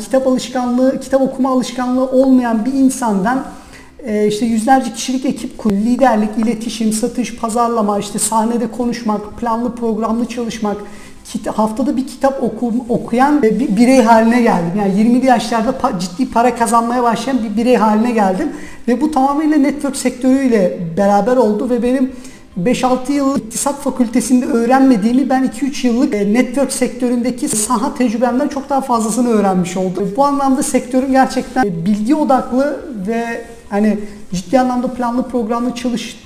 [SPEAKER 1] kitap okuma alışkanlığı olmayan bir insandan işte yüzlerce kişilik ekip kur, liderlik, iletişim, satış, pazarlama, işte sahnede konuşmak, planlı programlı çalışmak, haftada bir kitap okuyan bir birey haline geldim. Yani 20'li yaşlarda ciddi para kazanmaya başlayan bir birey haline geldim. Ve bu tamamıyla network sektörüyle beraber oldu ve benim 5-6 yıl iktisat fakültesinde öğrenmediğimi ben 2-3 yıllık network sektöründeki saha tecrübemden çok daha fazlasını öğrenmiş oldum. Bu anlamda sektörün gerçekten bilgi odaklı ve hani ciddi anlamda planlı programlı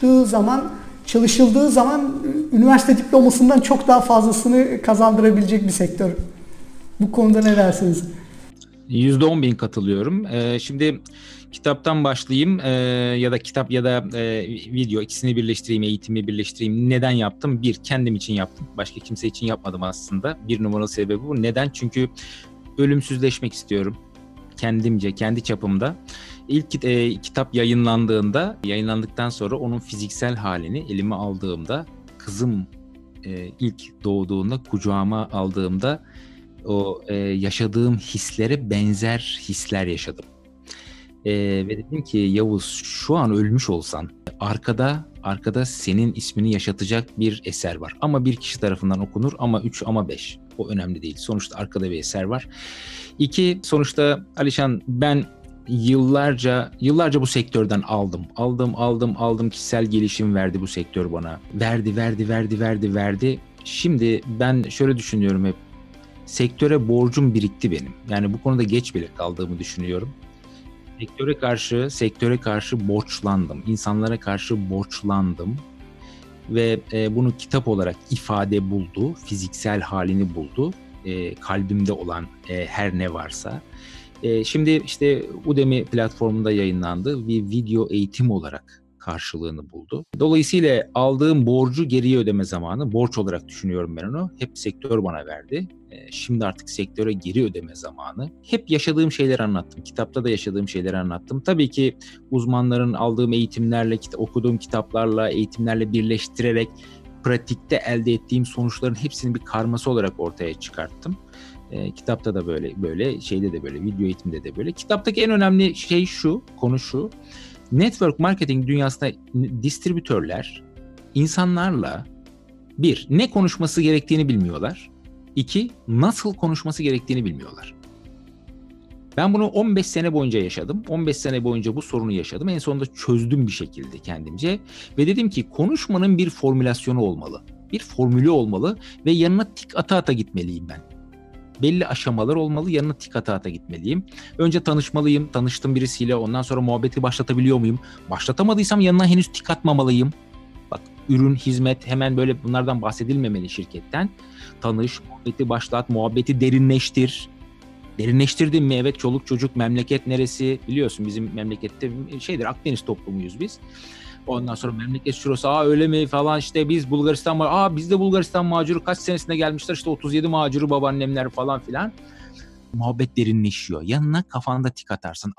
[SPEAKER 1] çalışıldığı zaman üniversite diplomasından çok daha fazlasını kazandırabilecek bir sektör. Bu konuda ne dersiniz?
[SPEAKER 2] %10.000 katılıyorum. Şimdi kitaptan başlayayım ya da kitap ya da video, ikisini birleştireyim, eğitimi birleştireyim. Neden yaptım? Bir, kendim için yaptım. Başka kimse için yapmadım aslında. Bir numaralı sebebi bu. Neden? Çünkü ölümsüzleşmek istiyorum. kendimce, kendi çapımda ilk kitap yayınlandıktan sonra onun fiziksel halini elime aldığımda, kızım ilk doğduğunda kucağıma aldığımda o yaşadığım hislere benzer hisler yaşadım. Ve dedim ki Yavuz, şu an ölmüş olsan arkada senin ismini yaşatacak bir eser var. Ama bir kişi tarafından okunur, ama 3 ama 5. O önemli değil. Sonuçta arkada bir eser var. 2, sonuçta Alişan, ben yıllarca bu sektörden aldım. Kişisel gelişim verdi bu sektör bana. Verdi. Şimdi ben şöyle düşünüyorum hep. Sektöre borcum birikti benim. Yani bu konuda geç bile kaldığımı düşünüyorum. Sektöre karşı borçlandım. İnsanlara karşı borçlandım. Ve bunu kitap olarak ifade buldu. Fiziksel halini buldu. Kalbimde olan her ne varsa. Şimdi işte Udemy platformunda yayınlandı. Bir video eğitim olarak karşılığını buldu. Dolayısıyla aldığım borcu geriye ödeme zamanı. Borç olarak düşünüyorum ben onu. Hep sektör bana verdi. Şimdi artık sektöre geri ödeme zamanı. Hep yaşadığım şeyleri anlattım. Kitapta da yaşadığım şeyleri anlattım. Tabii ki uzmanların aldığım eğitimlerle, okuduğum kitaplarla, eğitimlerle birleştirerek pratikte elde ettiğim sonuçların hepsini bir karması olarak ortaya çıkarttım. Kitapta da böyle, şeyde de böyle, video eğitimde de böyle. Kitaptaki en önemli konu şu. Network marketing dünyasında distribütörler insanlarla bir, ne konuşması gerektiğini bilmiyorlar. 2, nasıl konuşması gerektiğini bilmiyorlar. Ben bunu 15 sene boyunca yaşadım. 15 sene boyunca bu sorunu yaşadım. En sonunda çözdüm bir şekilde kendimce. Ve dedim ki konuşmanın bir formülasyonu olmalı. Bir formülü olmalı ve yanına tik ata gitmeliyim ben. Belli aşamalar olmalı, yanına tik ata gitmeliyim. Önce tanışmalıyım, tanıştım birisiyle, ondan sonra muhabbeti başlatabiliyor muyum? Başlatamadıysam yanına henüz tik atmamalıyım. Bak, ürün, hizmet, hemen böyle bunlardan bahsedilmemeli şirketten. Tanış, muhabbeti başlat, muhabbeti derinleştir. Derinleştirdin mi? Evet, çoluk çocuk, memleket neresi? Biliyorsun bizim memlekette Akdeniz toplumuyuz biz. Ondan sonra memleket şurası, öyle mi falan, işte biz Bulgaristan var. Biz de Bulgaristan macuru, kaç senesinde gelmişler, işte 37 macuru babaannemler falan filan. Muhabbet derinleşiyor. Yanına kafanda tik atarsın.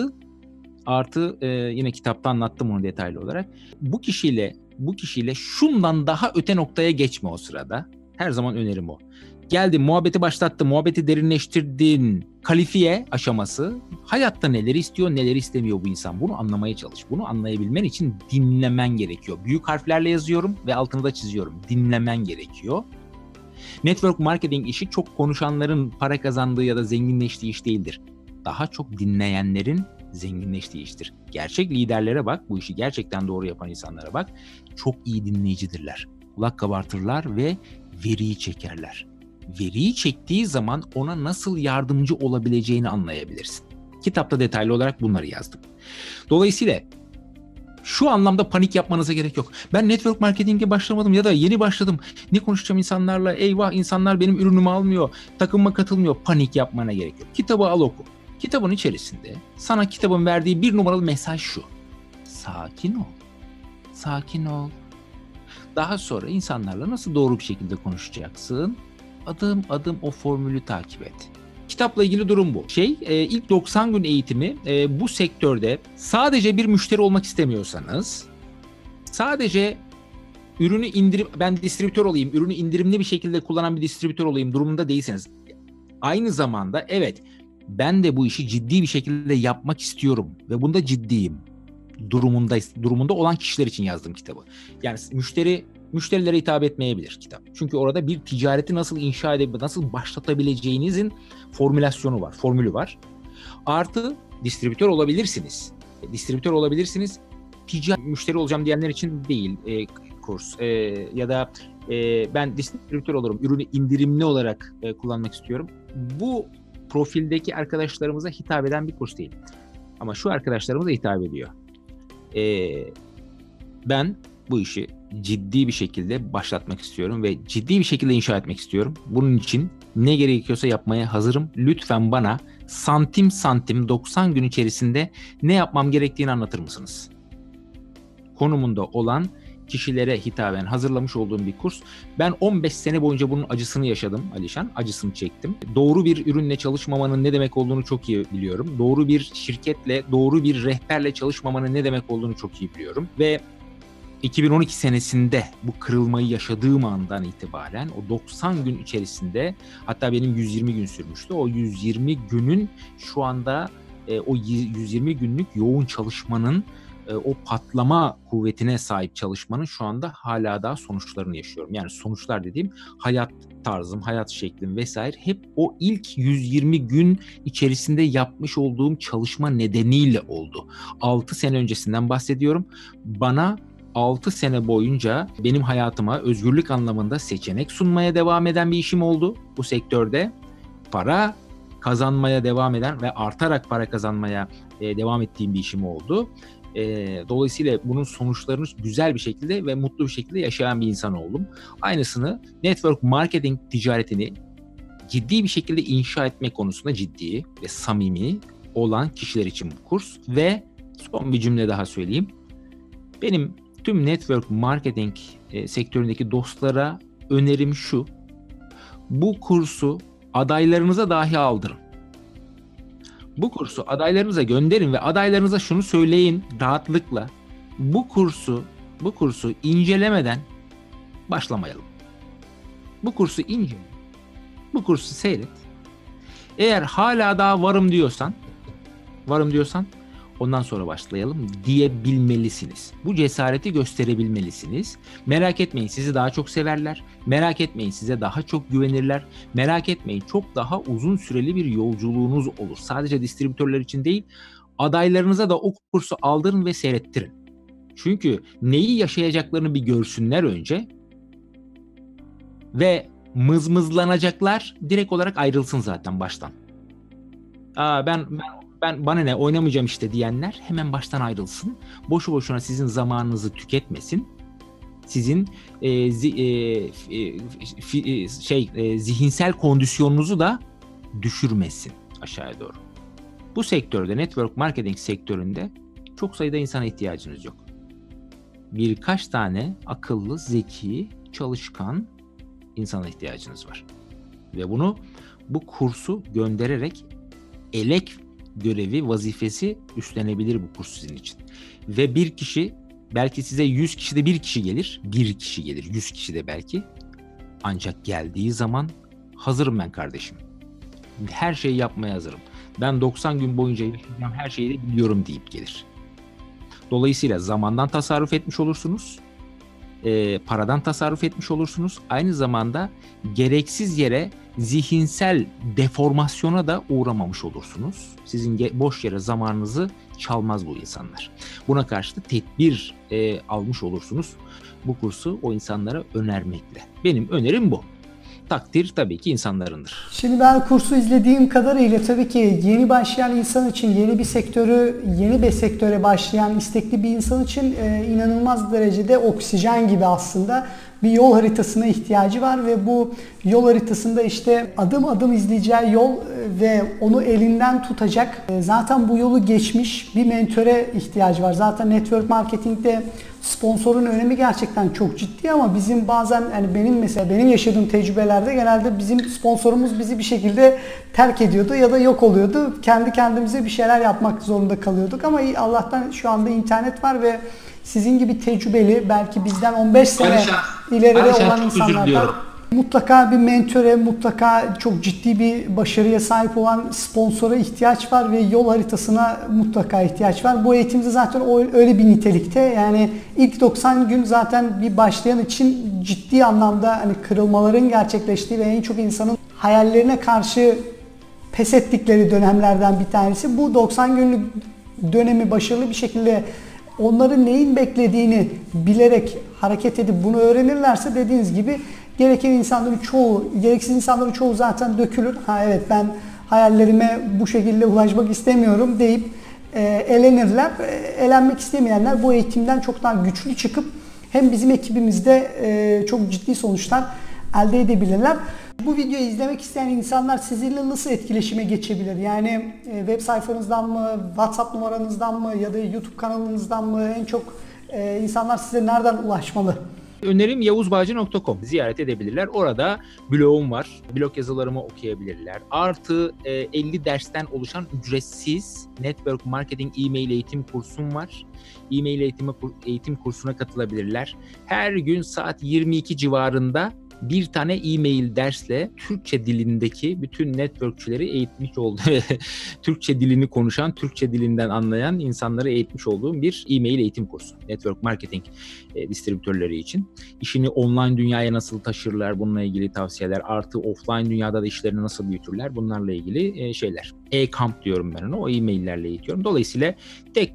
[SPEAKER 2] Artı yine kitapta anlattım onu detaylı olarak. Bu kişiyle şundan daha öte noktaya geçme o sırada. Her zaman önerim o. Geldin, muhabbeti başlattın, muhabbeti derinleştirdin. Kalifiye aşaması. Hayatta neleri istiyor, neleri istemiyor bu insan. Bunu anlamaya çalış. Bunu anlayabilmen için dinlemen gerekiyor. Büyük harflerle yazıyorum ve altını da çiziyorum. Dinlemen gerekiyor. Network marketing işi çok konuşanların para kazandığı ya da zenginleştiği iş değildir. Daha çok dinleyenlerin zenginleştiği iştir. Gerçek liderlere bak, bu işi gerçekten doğru yapan insanlara bak. Çok iyi dinleyicidirler. Kulak kabartırlar ve veriyi çekerler. Veriyi çektiği zaman ona nasıl yardımcı olabileceğini anlayabilirsin. Kitapta detaylı olarak bunları yazdım. Dolayısıyla şu anlamda panik yapmanıza gerek yok. Ben network marketing'e başlamadım ya da yeni başladım. Ne konuşacağım insanlarla? Eyvah, insanlar benim ürünümü almıyor, takımıma katılmıyor. Panik yapmana gerek yok. Kitabı al, oku. Kitabın içerisinde sana kitabın verdiği bir numaralı mesaj şu. Sakin ol. Sakin ol. Daha sonra insanlarla nasıl doğru bir şekilde konuşacaksın? Adım adım o formülü takip et. Kitapla ilgili durum bu. İlk 90 gün eğitimi bu sektörde sadece bir müşteri olmak istemiyorsanız, sadece ürünü ben distribütör olayım, ürünü indirimli bir şekilde kullanan bir distribütör olayım durumunda değilseniz, aynı zamanda evet ben de bu işi ciddi bir şekilde yapmak istiyorum ve bunda ciddiyim durumunda olan kişiler için yazdım kitabı. Yani müşterilere hitap etmeyebilir kitap. Çünkü orada bir ticareti nasıl inşa edebilir, nasıl başlatabileceğinizin formülü var. Artı distribütör olabilirsiniz. Müşteri olacağım diyenler için değil kurs. Ya da ben distribütör olurum, ürünü indirimli olarak kullanmak istiyorum. Bu profildeki arkadaşlarımıza hitap eden bir kurs değil. Ama şu arkadaşlarımıza hitap ediyor. Ben bu işi ciddi bir şekilde başlatmak istiyorum ve ciddi bir şekilde inşa etmek istiyorum. Bunun için ne gerekiyorsa yapmaya hazırım. Lütfen bana santim 90 gün içerisinde ne yapmam gerektiğini anlatır mısınız? Konumunda olan kişilere hitaben hazırlamış olduğum bir kurs. Ben 15 sene boyunca bunun acısını yaşadım Alişan. Acısını çektim. Doğru bir ürünle çalışmamanın ne demek olduğunu çok iyi biliyorum. Doğru bir şirketle, doğru bir rehberle çalışmamanın ne demek olduğunu çok iyi biliyorum. Ve 2012 senesinde bu kırılmayı yaşadığım andan itibaren o 90 gün içerisinde, hatta benim 120 gün sürmüştü. O 120 günün şu anda o 120 günlük yoğun çalışmanın, o patlama kuvvetine sahip çalışmanın şu anda hala daha sonuçlarını yaşıyorum. Yani sonuçlar dediğim hayat tarzım, hayat şeklim vesaire hep o ilk 120 gün içerisinde yapmış olduğum çalışma nedeniyle oldu. 6 sene öncesinden bahsediyorum. Bana 6 sene boyunca benim hayatıma özgürlük anlamında seçenek sunmaya devam eden bir işim oldu bu sektörde. Para kazanmaya devam eden ve artarak para kazanmaya devam ettiğim bir işim oldu. Dolayısıyla bunun sonuçlarını güzel bir şekilde ve mutlu bir şekilde yaşayan bir insan oldum. Aynısını network marketing ticaretini ciddi bir şekilde inşa etme konusunda ciddi ve samimi olan kişiler için bu kurs. Ve son bir cümle daha söyleyeyim. Benim tüm network marketing sektöründeki dostlara önerim şu: bu kursu adaylarınıza dahi aldırın. Bu kursu adaylarınıza gönderin ve adaylarınıza şunu söyleyin rahatlıkla: bu kursu incelemeden başlamayalım. Bu kursu incele. Bu kursu seyret. Eğer hala daha varım diyorsan ondan sonra başlayalım diyebilmelisiniz. Bu cesareti gösterebilmelisiniz. Merak etmeyin, sizi daha çok severler. Merak etmeyin, size daha çok güvenirler. Merak etmeyin, çok daha uzun süreli bir yolculuğunuz olur. Sadece distribütörler için değil, adaylarınıza da o kursu aldırın ve seyrettirin. Çünkü neyi yaşayacaklarını bir görsünler önce ve mızmızlanacaklar, direkt olarak ayrılsın zaten baştan. Ben bana ne, oynamayacağım işte diyenler hemen baştan ayrılsın. Boşu boşuna sizin zamanınızı tüketmesin. Sizin zihinsel kondisyonunuzu da düşürmesin aşağıya doğru. Bu sektörde, network marketing sektöründe çok sayıda insana ihtiyacınız yok. Birkaç tane akıllı, zeki, çalışkan insana ihtiyacınız var. Ve bu kursu göndererek elek görevi, vazifesi üstlenebilir bu kurs sizin için. Ve bir kişi, belki size 100 kişide bir kişi gelir, 100 kişi de belki. Ancak geldiği zaman hazırım ben kardeşim. Her şeyi yapmaya hazırım. Ben 90 gün boyunca yaşayacağım her şeyi de biliyorum deyip gelir. Dolayısıyla zamandan tasarruf etmiş olursunuz. Paradan tasarruf etmiş olursunuz. Aynı zamanda gereksiz yere zihinsel deformasyona da uğramamış olursunuz. Sizin boş yere zamanınızı çalmaz bu insanlar. Buna karşı da tedbir almış olursunuz bu kursu o insanlara önermekle. Benim önerim bu. Takdir tabii ki insanlarındır.
[SPEAKER 1] Şimdi ben kursu izlediğim kadarıyla tabii ki yeni başlayan insan için, yeni bir sektöre başlayan istekli bir insan için inanılmaz derecede oksijen gibi aslında bir yol haritasına ihtiyacı var ve bu yol haritasında işte adım adım izleyeceği yol ve onu elinden tutacak, zaten bu yolu geçmiş bir mentöre ihtiyacı var. Zaten network marketingde sponsorun önemi gerçekten çok ciddi ama bizim bazen, yani benim yaşadığım tecrübelerde genelde bizim sponsorumuz bizi bir şekilde terk ediyordu ya da yok oluyordu. Kendi kendimize bir şeyler yapmak zorunda kalıyorduk ama Allah'tan şu anda internet var ve sizin gibi tecrübeli, belki bizden 15 sene ileride olan insanlardan mutlaka bir mentöre, mutlaka çok ciddi bir başarıya sahip olan sponsora ihtiyaç var ve yol haritasına mutlaka ihtiyaç var. Bu eğitimde zaten öyle bir nitelikte. Yani ilk 90 gün zaten bir başlayan için ciddi anlamda hani kırılmaların gerçekleştiği ve en çok insanın hayallerine karşı pes ettikleri dönemlerden bir tanesi. Bu 90 günlük dönemi başarılı bir şekilde onların neyin beklediğini bilerek hareket edip bunu öğrenirlerse, dediğiniz gibi gereksiz insanların çoğu zaten dökülür. Evet, ben hayallerime bu şekilde ulaşmak istemiyorum deyip elenirler. Elenmek istemeyenler bu eğitimden çok daha güçlü çıkıp hem bizim ekibimizde çok ciddi sonuçlar elde edebilirler. Bu videoyu izlemek isteyen insanlar sizinle nasıl etkileşime geçebilir? Yani web sayfanızdan mı, WhatsApp numaranızdan mı ya da YouTube kanalınızdan mı, en çok İnsanlar size nereden ulaşmalı?
[SPEAKER 2] Önerim yavuzbağcı.com ziyaret edebilirler. Orada blogum var. Blog yazılarımı okuyabilirler. Artı 50 dersten oluşan ücretsiz network marketing e-mail eğitim kursum var. E-mail eğitim kursuna katılabilirler. Her gün saat 22 civarında bir tane e-mail dersle Türkçe dilindeki bütün networkçileri eğitmiş olduğum, Türkçe dilini konuşan, Türkçe dilinden anlayan insanları eğitmiş olduğum bir e-mail eğitim kursu. Network marketing distribütörleri için. İşini online dünyaya nasıl taşırlar, bununla ilgili tavsiyeler, artı offline dünyada da işlerini nasıl büyütürler, bunlarla ilgili şeyler. E-Camp diyorum ben ona, o e-maillerle eğitiyorum. Dolayısıyla tek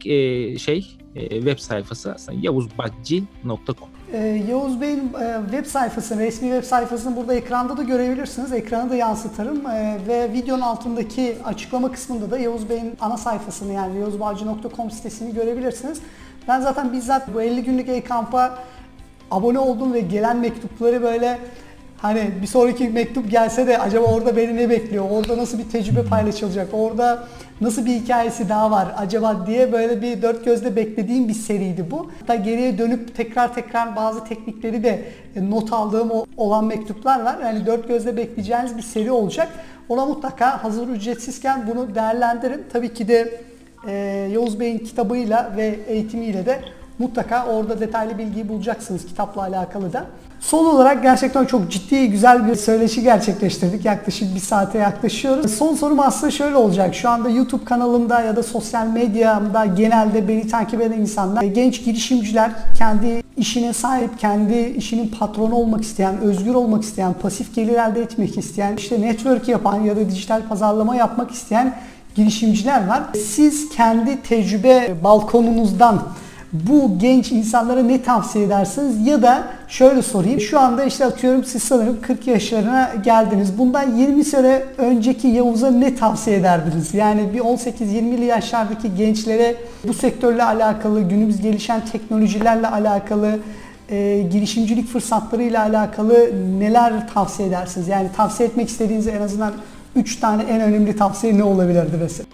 [SPEAKER 2] web sayfası aslında yavuzbağcı.com.
[SPEAKER 1] Yavuz Bey'in web sayfasını, resmi web sayfasını burada ekranda da görebilirsiniz. Ekranı da yansıtırım ve videonun altındaki açıklama kısmında da Yavuz Bey'in ana sayfasını, yani yavuzbağcı.com sitesini görebilirsiniz. Ben zaten bizzat bu 50 günlük e-kamp'a abone oldum ve gelen mektupları böyle, hani bir sonraki mektup gelse de acaba orada beni ne bekliyor, orada nasıl bir tecrübe paylaşılacak, orada nasıl bir hikayesi daha var acaba diye böyle bir dört gözle beklediğim bir seriydi bu. Hatta geriye dönüp tekrar bazı teknikleri de not aldığım olan mektuplar var. Yani dört gözle bekleyeceğiniz bir seri olacak. Ona mutlaka hazır ücretsizken bunu değerlendirin. Tabii ki de Yavuz Bey'in kitabıyla ve eğitimiyle de mutlaka orada detaylı bilgiyi bulacaksınız kitapla alakalı da. Son olarak gerçekten çok ciddi, güzel bir söyleşi gerçekleştirdik. Yaklaşık bir saate yaklaşıyoruz. Son sorum aslında şöyle olacak. Şu anda YouTube kanalımda ya da sosyal medyamda genelde beni takip eden insanlar, genç girişimciler, kendi işine sahip, kendi işinin patronu olmak isteyen, özgür olmak isteyen, pasif gelir elde etmek isteyen, işte network yapan ya da dijital pazarlama yapmak isteyen girişimciler var. Siz kendi tecrübe balkonunuzdan bu genç insanlara ne tavsiye edersiniz? Ya da şöyle sorayım. Şu anda işte atıyorum siz sanırım 40 yaşlarına geldiniz. Bundan 20 sene önceki Yavuz'a ne tavsiye ederdiniz? Yani bir 18-20'li yaşlardaki gençlere bu sektörle alakalı, günümüz gelişen teknolojilerle alakalı, girişimcilik fırsatlarıyla alakalı neler tavsiye edersiniz? Yani tavsiye etmek istediğiniz en azından 3 tane en önemli tavsiye ne olabilirdi mesela?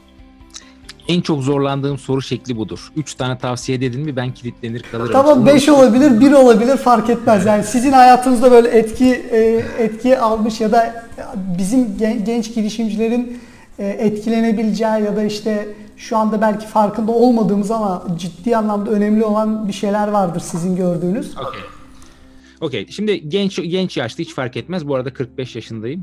[SPEAKER 2] En çok zorlandığım soru şekli budur. 3 tane tavsiye dedin mi ben kilitlenir kalırım.
[SPEAKER 1] Tamam, 5 olabilir, 1 olabilir, fark etmez. Yani sizin hayatınızda böyle etki almış ya da bizim genç girişimcilerin etkilenebileceği ya da işte şu anda belki farkında olmadığımız ama ciddi anlamda önemli olan bir şeyler vardır sizin gördüğünüz.
[SPEAKER 2] Okey. Şimdi genç yaşta hiç fark etmez. Bu arada 45 yaşındayım.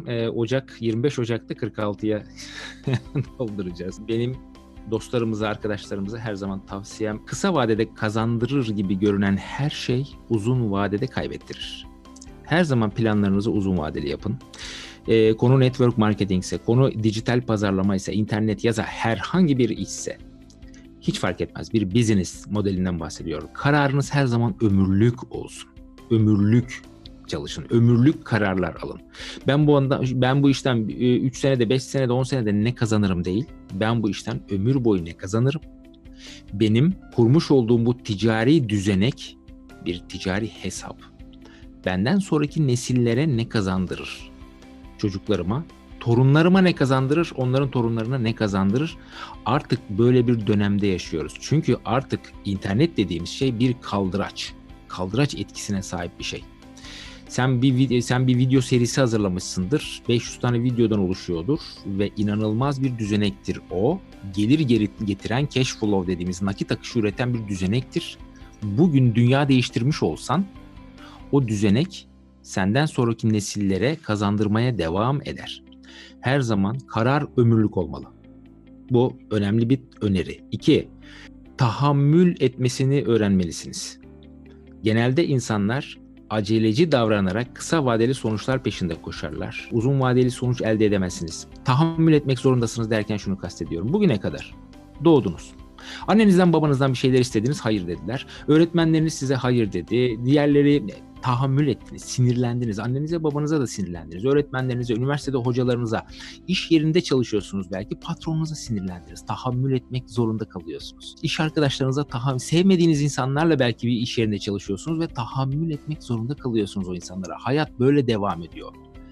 [SPEAKER 2] 25 Ocak'ta 46'ya dolduracağız. Benim dostlarımıza, arkadaşlarımıza her zaman tavsiyem, kısa vadede kazandırır gibi görünen her şey uzun vadede kaybettirir. Her zaman planlarınızı uzun vadeli yapın. Konu network marketing ise, konu dijital pazarlama ise, internet ya da herhangi bir işse hiç fark etmez. Bir business modelinden bahsediyorum. Kararınız her zaman ömürlük olsun. Ömürlük çalışın. Ömürlük kararlar alın. Ben bu işten 3 senede, 5 senede, 10 senede ne kazanırım değil. Ben bu işten ömür boyu ne kazanırım? Benim kurmuş olduğum bu ticari düzenek bir ticari hesap. Benden sonraki nesillere ne kazandırır? Çocuklarıma, torunlarıma ne kazandırır? Onların torunlarına ne kazandırır? Artık böyle bir dönemde yaşıyoruz. Çünkü artık internet dediğimiz şey bir kaldıraç. Kaldıraç etkisine sahip bir şey. Sen bir video serisi hazırlamışsındır. 500 tane videodan oluşuyordur ve inanılmaz bir düzenektir o. Gelir getiren cash flow dediğimiz nakit akışı üreten bir düzenektir. Bugün dünya değiştirmiş olsan o düzenek senden sonraki nesillere kazandırmaya devam eder. Her zaman karar ömürlük olmalı. Bu önemli bir öneri. 2. Tahammül etmesini öğrenmelisiniz. Genelde insanlar aceleci davranarak kısa vadeli sonuçlar peşinde koşarlar. Uzun vadeli sonuç elde edemezsiniz. Tahammül etmek zorundasınız derken şunu kastediyorum. Bugüne kadar doğdunuz. Annenizden babanızdan bir şeyler istediniz, hayır dediler. Öğretmenleriniz size hayır dedi. Diğerleri tahammül ettiniz, sinirlendiniz. Annenize babanıza da sinirlendiniz. Öğretmenlerinize, üniversitede hocalarınıza, iş yerinde çalışıyorsunuz belki, patronunuza sinirlendiniz. Tahammül etmek zorunda kalıyorsunuz. İş arkadaşlarınıza sevmediğiniz insanlarla belki bir iş yerinde çalışıyorsunuz ve tahammül etmek zorunda kalıyorsunuz o insanlara. Hayat böyle devam ediyor.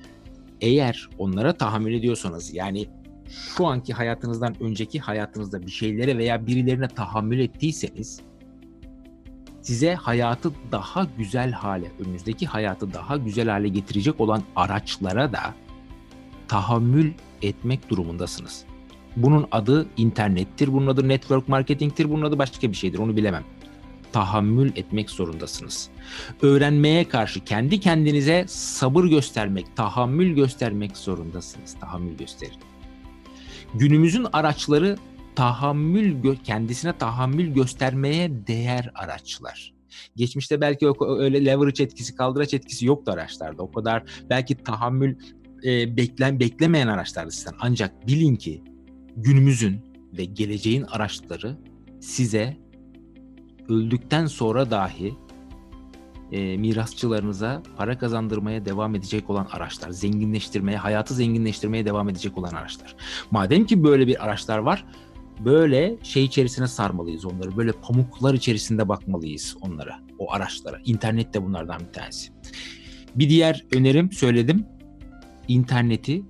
[SPEAKER 2] Eğer onlara tahammül ediyorsanız, yani şu anki hayatınızdan önceki hayatınızda bir şeylere veya birilerine tahammül ettiyseniz size hayatı daha güzel hale, önünüzdeki hayatı daha güzel hale getirecek olan araçlara da tahammül etmek durumundasınız. Bunun adı internettir, bunun adı network marketing'tir, bunun adı başka bir şeydir, onu bilemem. Tahammül etmek zorundasınız. Öğrenmeye karşı kendi kendinize sabır göstermek, tahammül göstermek zorundasınız. Tahammül gösterin. Günümüzün araçları kendisine tahammül göstermeye değer araçlar. Geçmişte belki öyle leverage etkisi, kaldıraç etkisi yoktu araçlarda. O kadar belki tahammül beklemeyen araçlardı sizden. Ancak bilin ki günümüzün ve geleceğin araçları size öldükten sonra dahi mirasçılarınıza para kazandırmaya devam edecek olan araçlar, hayatı zenginleştirmeye devam edecek olan araçlar. Madem ki böyle bir araçlar var, böyle içerisine sarmalıyız onları. Böyle pamuklar içerisinde bakmalıyız onlara, o araçlara. İnternet de bunlardan bir tanesi. Bir diğer önerim söyledim. İnterneti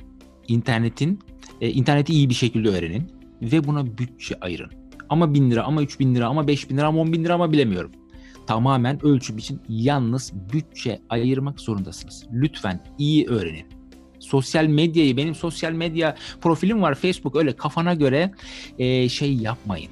[SPEAKER 2] iyi bir şekilde öğrenin ve buna bütçe ayırın. Ama 1.000 lira, ama 3.000 lira, ama 5.000 lira, ama 10.000 lira ama bilemiyorum. Tamamen ölçüm için yalnız bütçe ayırmak zorundasınız. Lütfen iyi öğrenin. Benim sosyal medya profilim var, Facebook, öyle kafana göre yapmayın.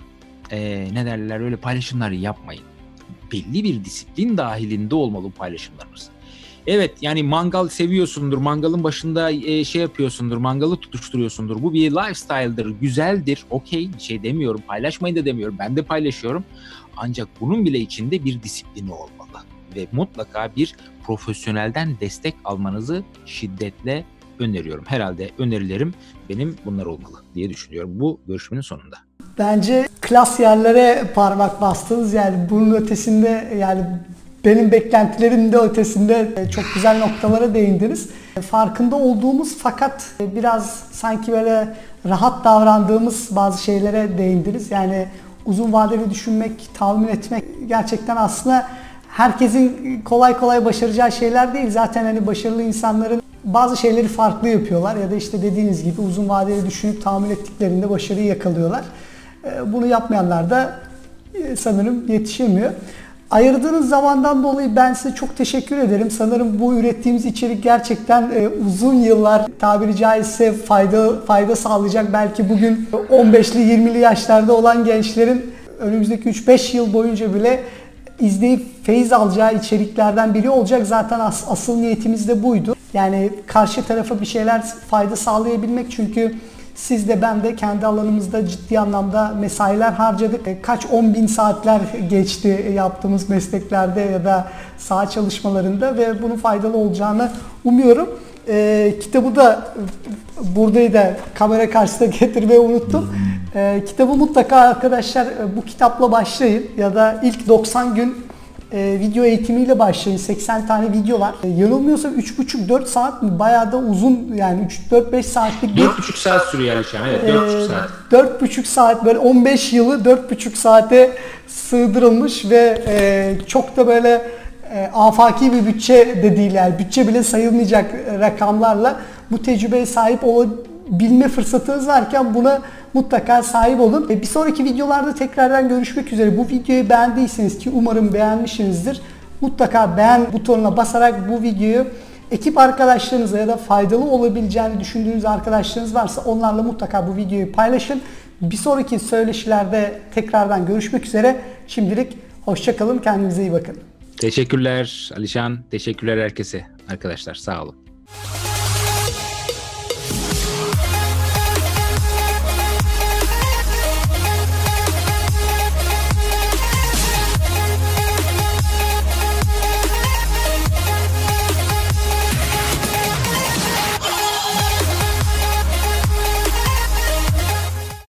[SPEAKER 2] Öyle paylaşımlar yapmayın. Belli bir disiplin dahilinde olmalı bu paylaşımlarımız. Evet, yani mangal seviyorsundur, mangalın başında yapıyorsundur, mangalı tutuşturuyorsundur. Bu bir lifestyle'dır, güzeldir, okey, bir şey demiyorum, paylaşmayın da demiyorum, ben de paylaşıyorum. Ancak bunun bile içinde bir disiplini olmalı ve mutlaka bir profesyonelden destek almanızı şiddetle öneriyorum. Herhalde önerilerim benim bunlar olmalı diye düşünüyorum bu görüşmenin sonunda.
[SPEAKER 1] Bence klas yerlere parmak bastınız, yani bunun ötesinde, yani benim beklentilerim de ötesinde çok güzel noktalara değindiniz. Farkında olduğumuz fakat biraz sanki böyle rahat davrandığımız bazı şeylere değindiniz. Yani uzun vadeli düşünmek, tahmin etmek gerçekten aslında herkesin kolay kolay başaracağı şeyler değil. Zaten hani başarılı insanların bazı şeyleri farklı yapıyorlar ya da işte dediğiniz gibi uzun vadeli düşünüp tahmin ettiklerinde başarıyı yakalıyorlar. Bunu yapmayanlar da sanırım yetişemiyor. Ayırdığınız zamandan dolayı ben size çok teşekkür ederim. Sanırım bu ürettiğimiz içerik gerçekten uzun yıllar, tabiri caizse fayda sağlayacak. Belki bugün 15'li 20'li yaşlarda olan gençlerin önümüzdeki 3-5 yıl boyunca bile izleyip feyiz alacağı içeriklerden biri olacak. Zaten asıl niyetimiz de buydu. Yani karşı tarafa bir şeyler fayda sağlayabilmek, çünkü siz de ben de kendi alanımızda ciddi anlamda mesailer harcadık. Kaç 10.000 saatler geçti yaptığımız mesleklerde ya da saha çalışmalarında ve bunun faydalı olacağını umuyorum. Kitabı da buradaydı, kamera karşısına getirmeyi unuttum. Kitabı mutlaka arkadaşlar bu kitapla başlayın ya da ilk 90 gün video eğitimiyle başlayın. 80 tane video var. Yanılmıyorsam 3,5-4 saat mi? Bayağı da uzun, yani 3-4-5 saatlik.
[SPEAKER 2] 4,5 saat sürüyor Alişan. Evet, 4,5 saat.
[SPEAKER 1] 4,5 saat, böyle 15 yılı 4,5 saate sığdırılmış ve çok da böyle afaki bir bütçe de değil, yani bütçe bile sayılmayacak rakamlarla bu tecrübeye sahip olabilme fırsatınız varken buna mutlaka sahip olun. Bir sonraki videolarda tekrardan görüşmek üzere. Bu videoyu beğendiyseniz, ki umarım beğenmişsinizdir, mutlaka beğen butonuna basarak bu videoyu ekip arkadaşlarınıza ya da faydalı olabileceğini düşündüğünüz arkadaşlarınız varsa onlarla mutlaka bu videoyu paylaşın. Bir sonraki söyleşilerde tekrardan görüşmek üzere. Şimdilik hoşça kalın, kendinize iyi bakın.
[SPEAKER 2] Teşekkürler Alişan, teşekkürler herkese arkadaşlar, sağ olun.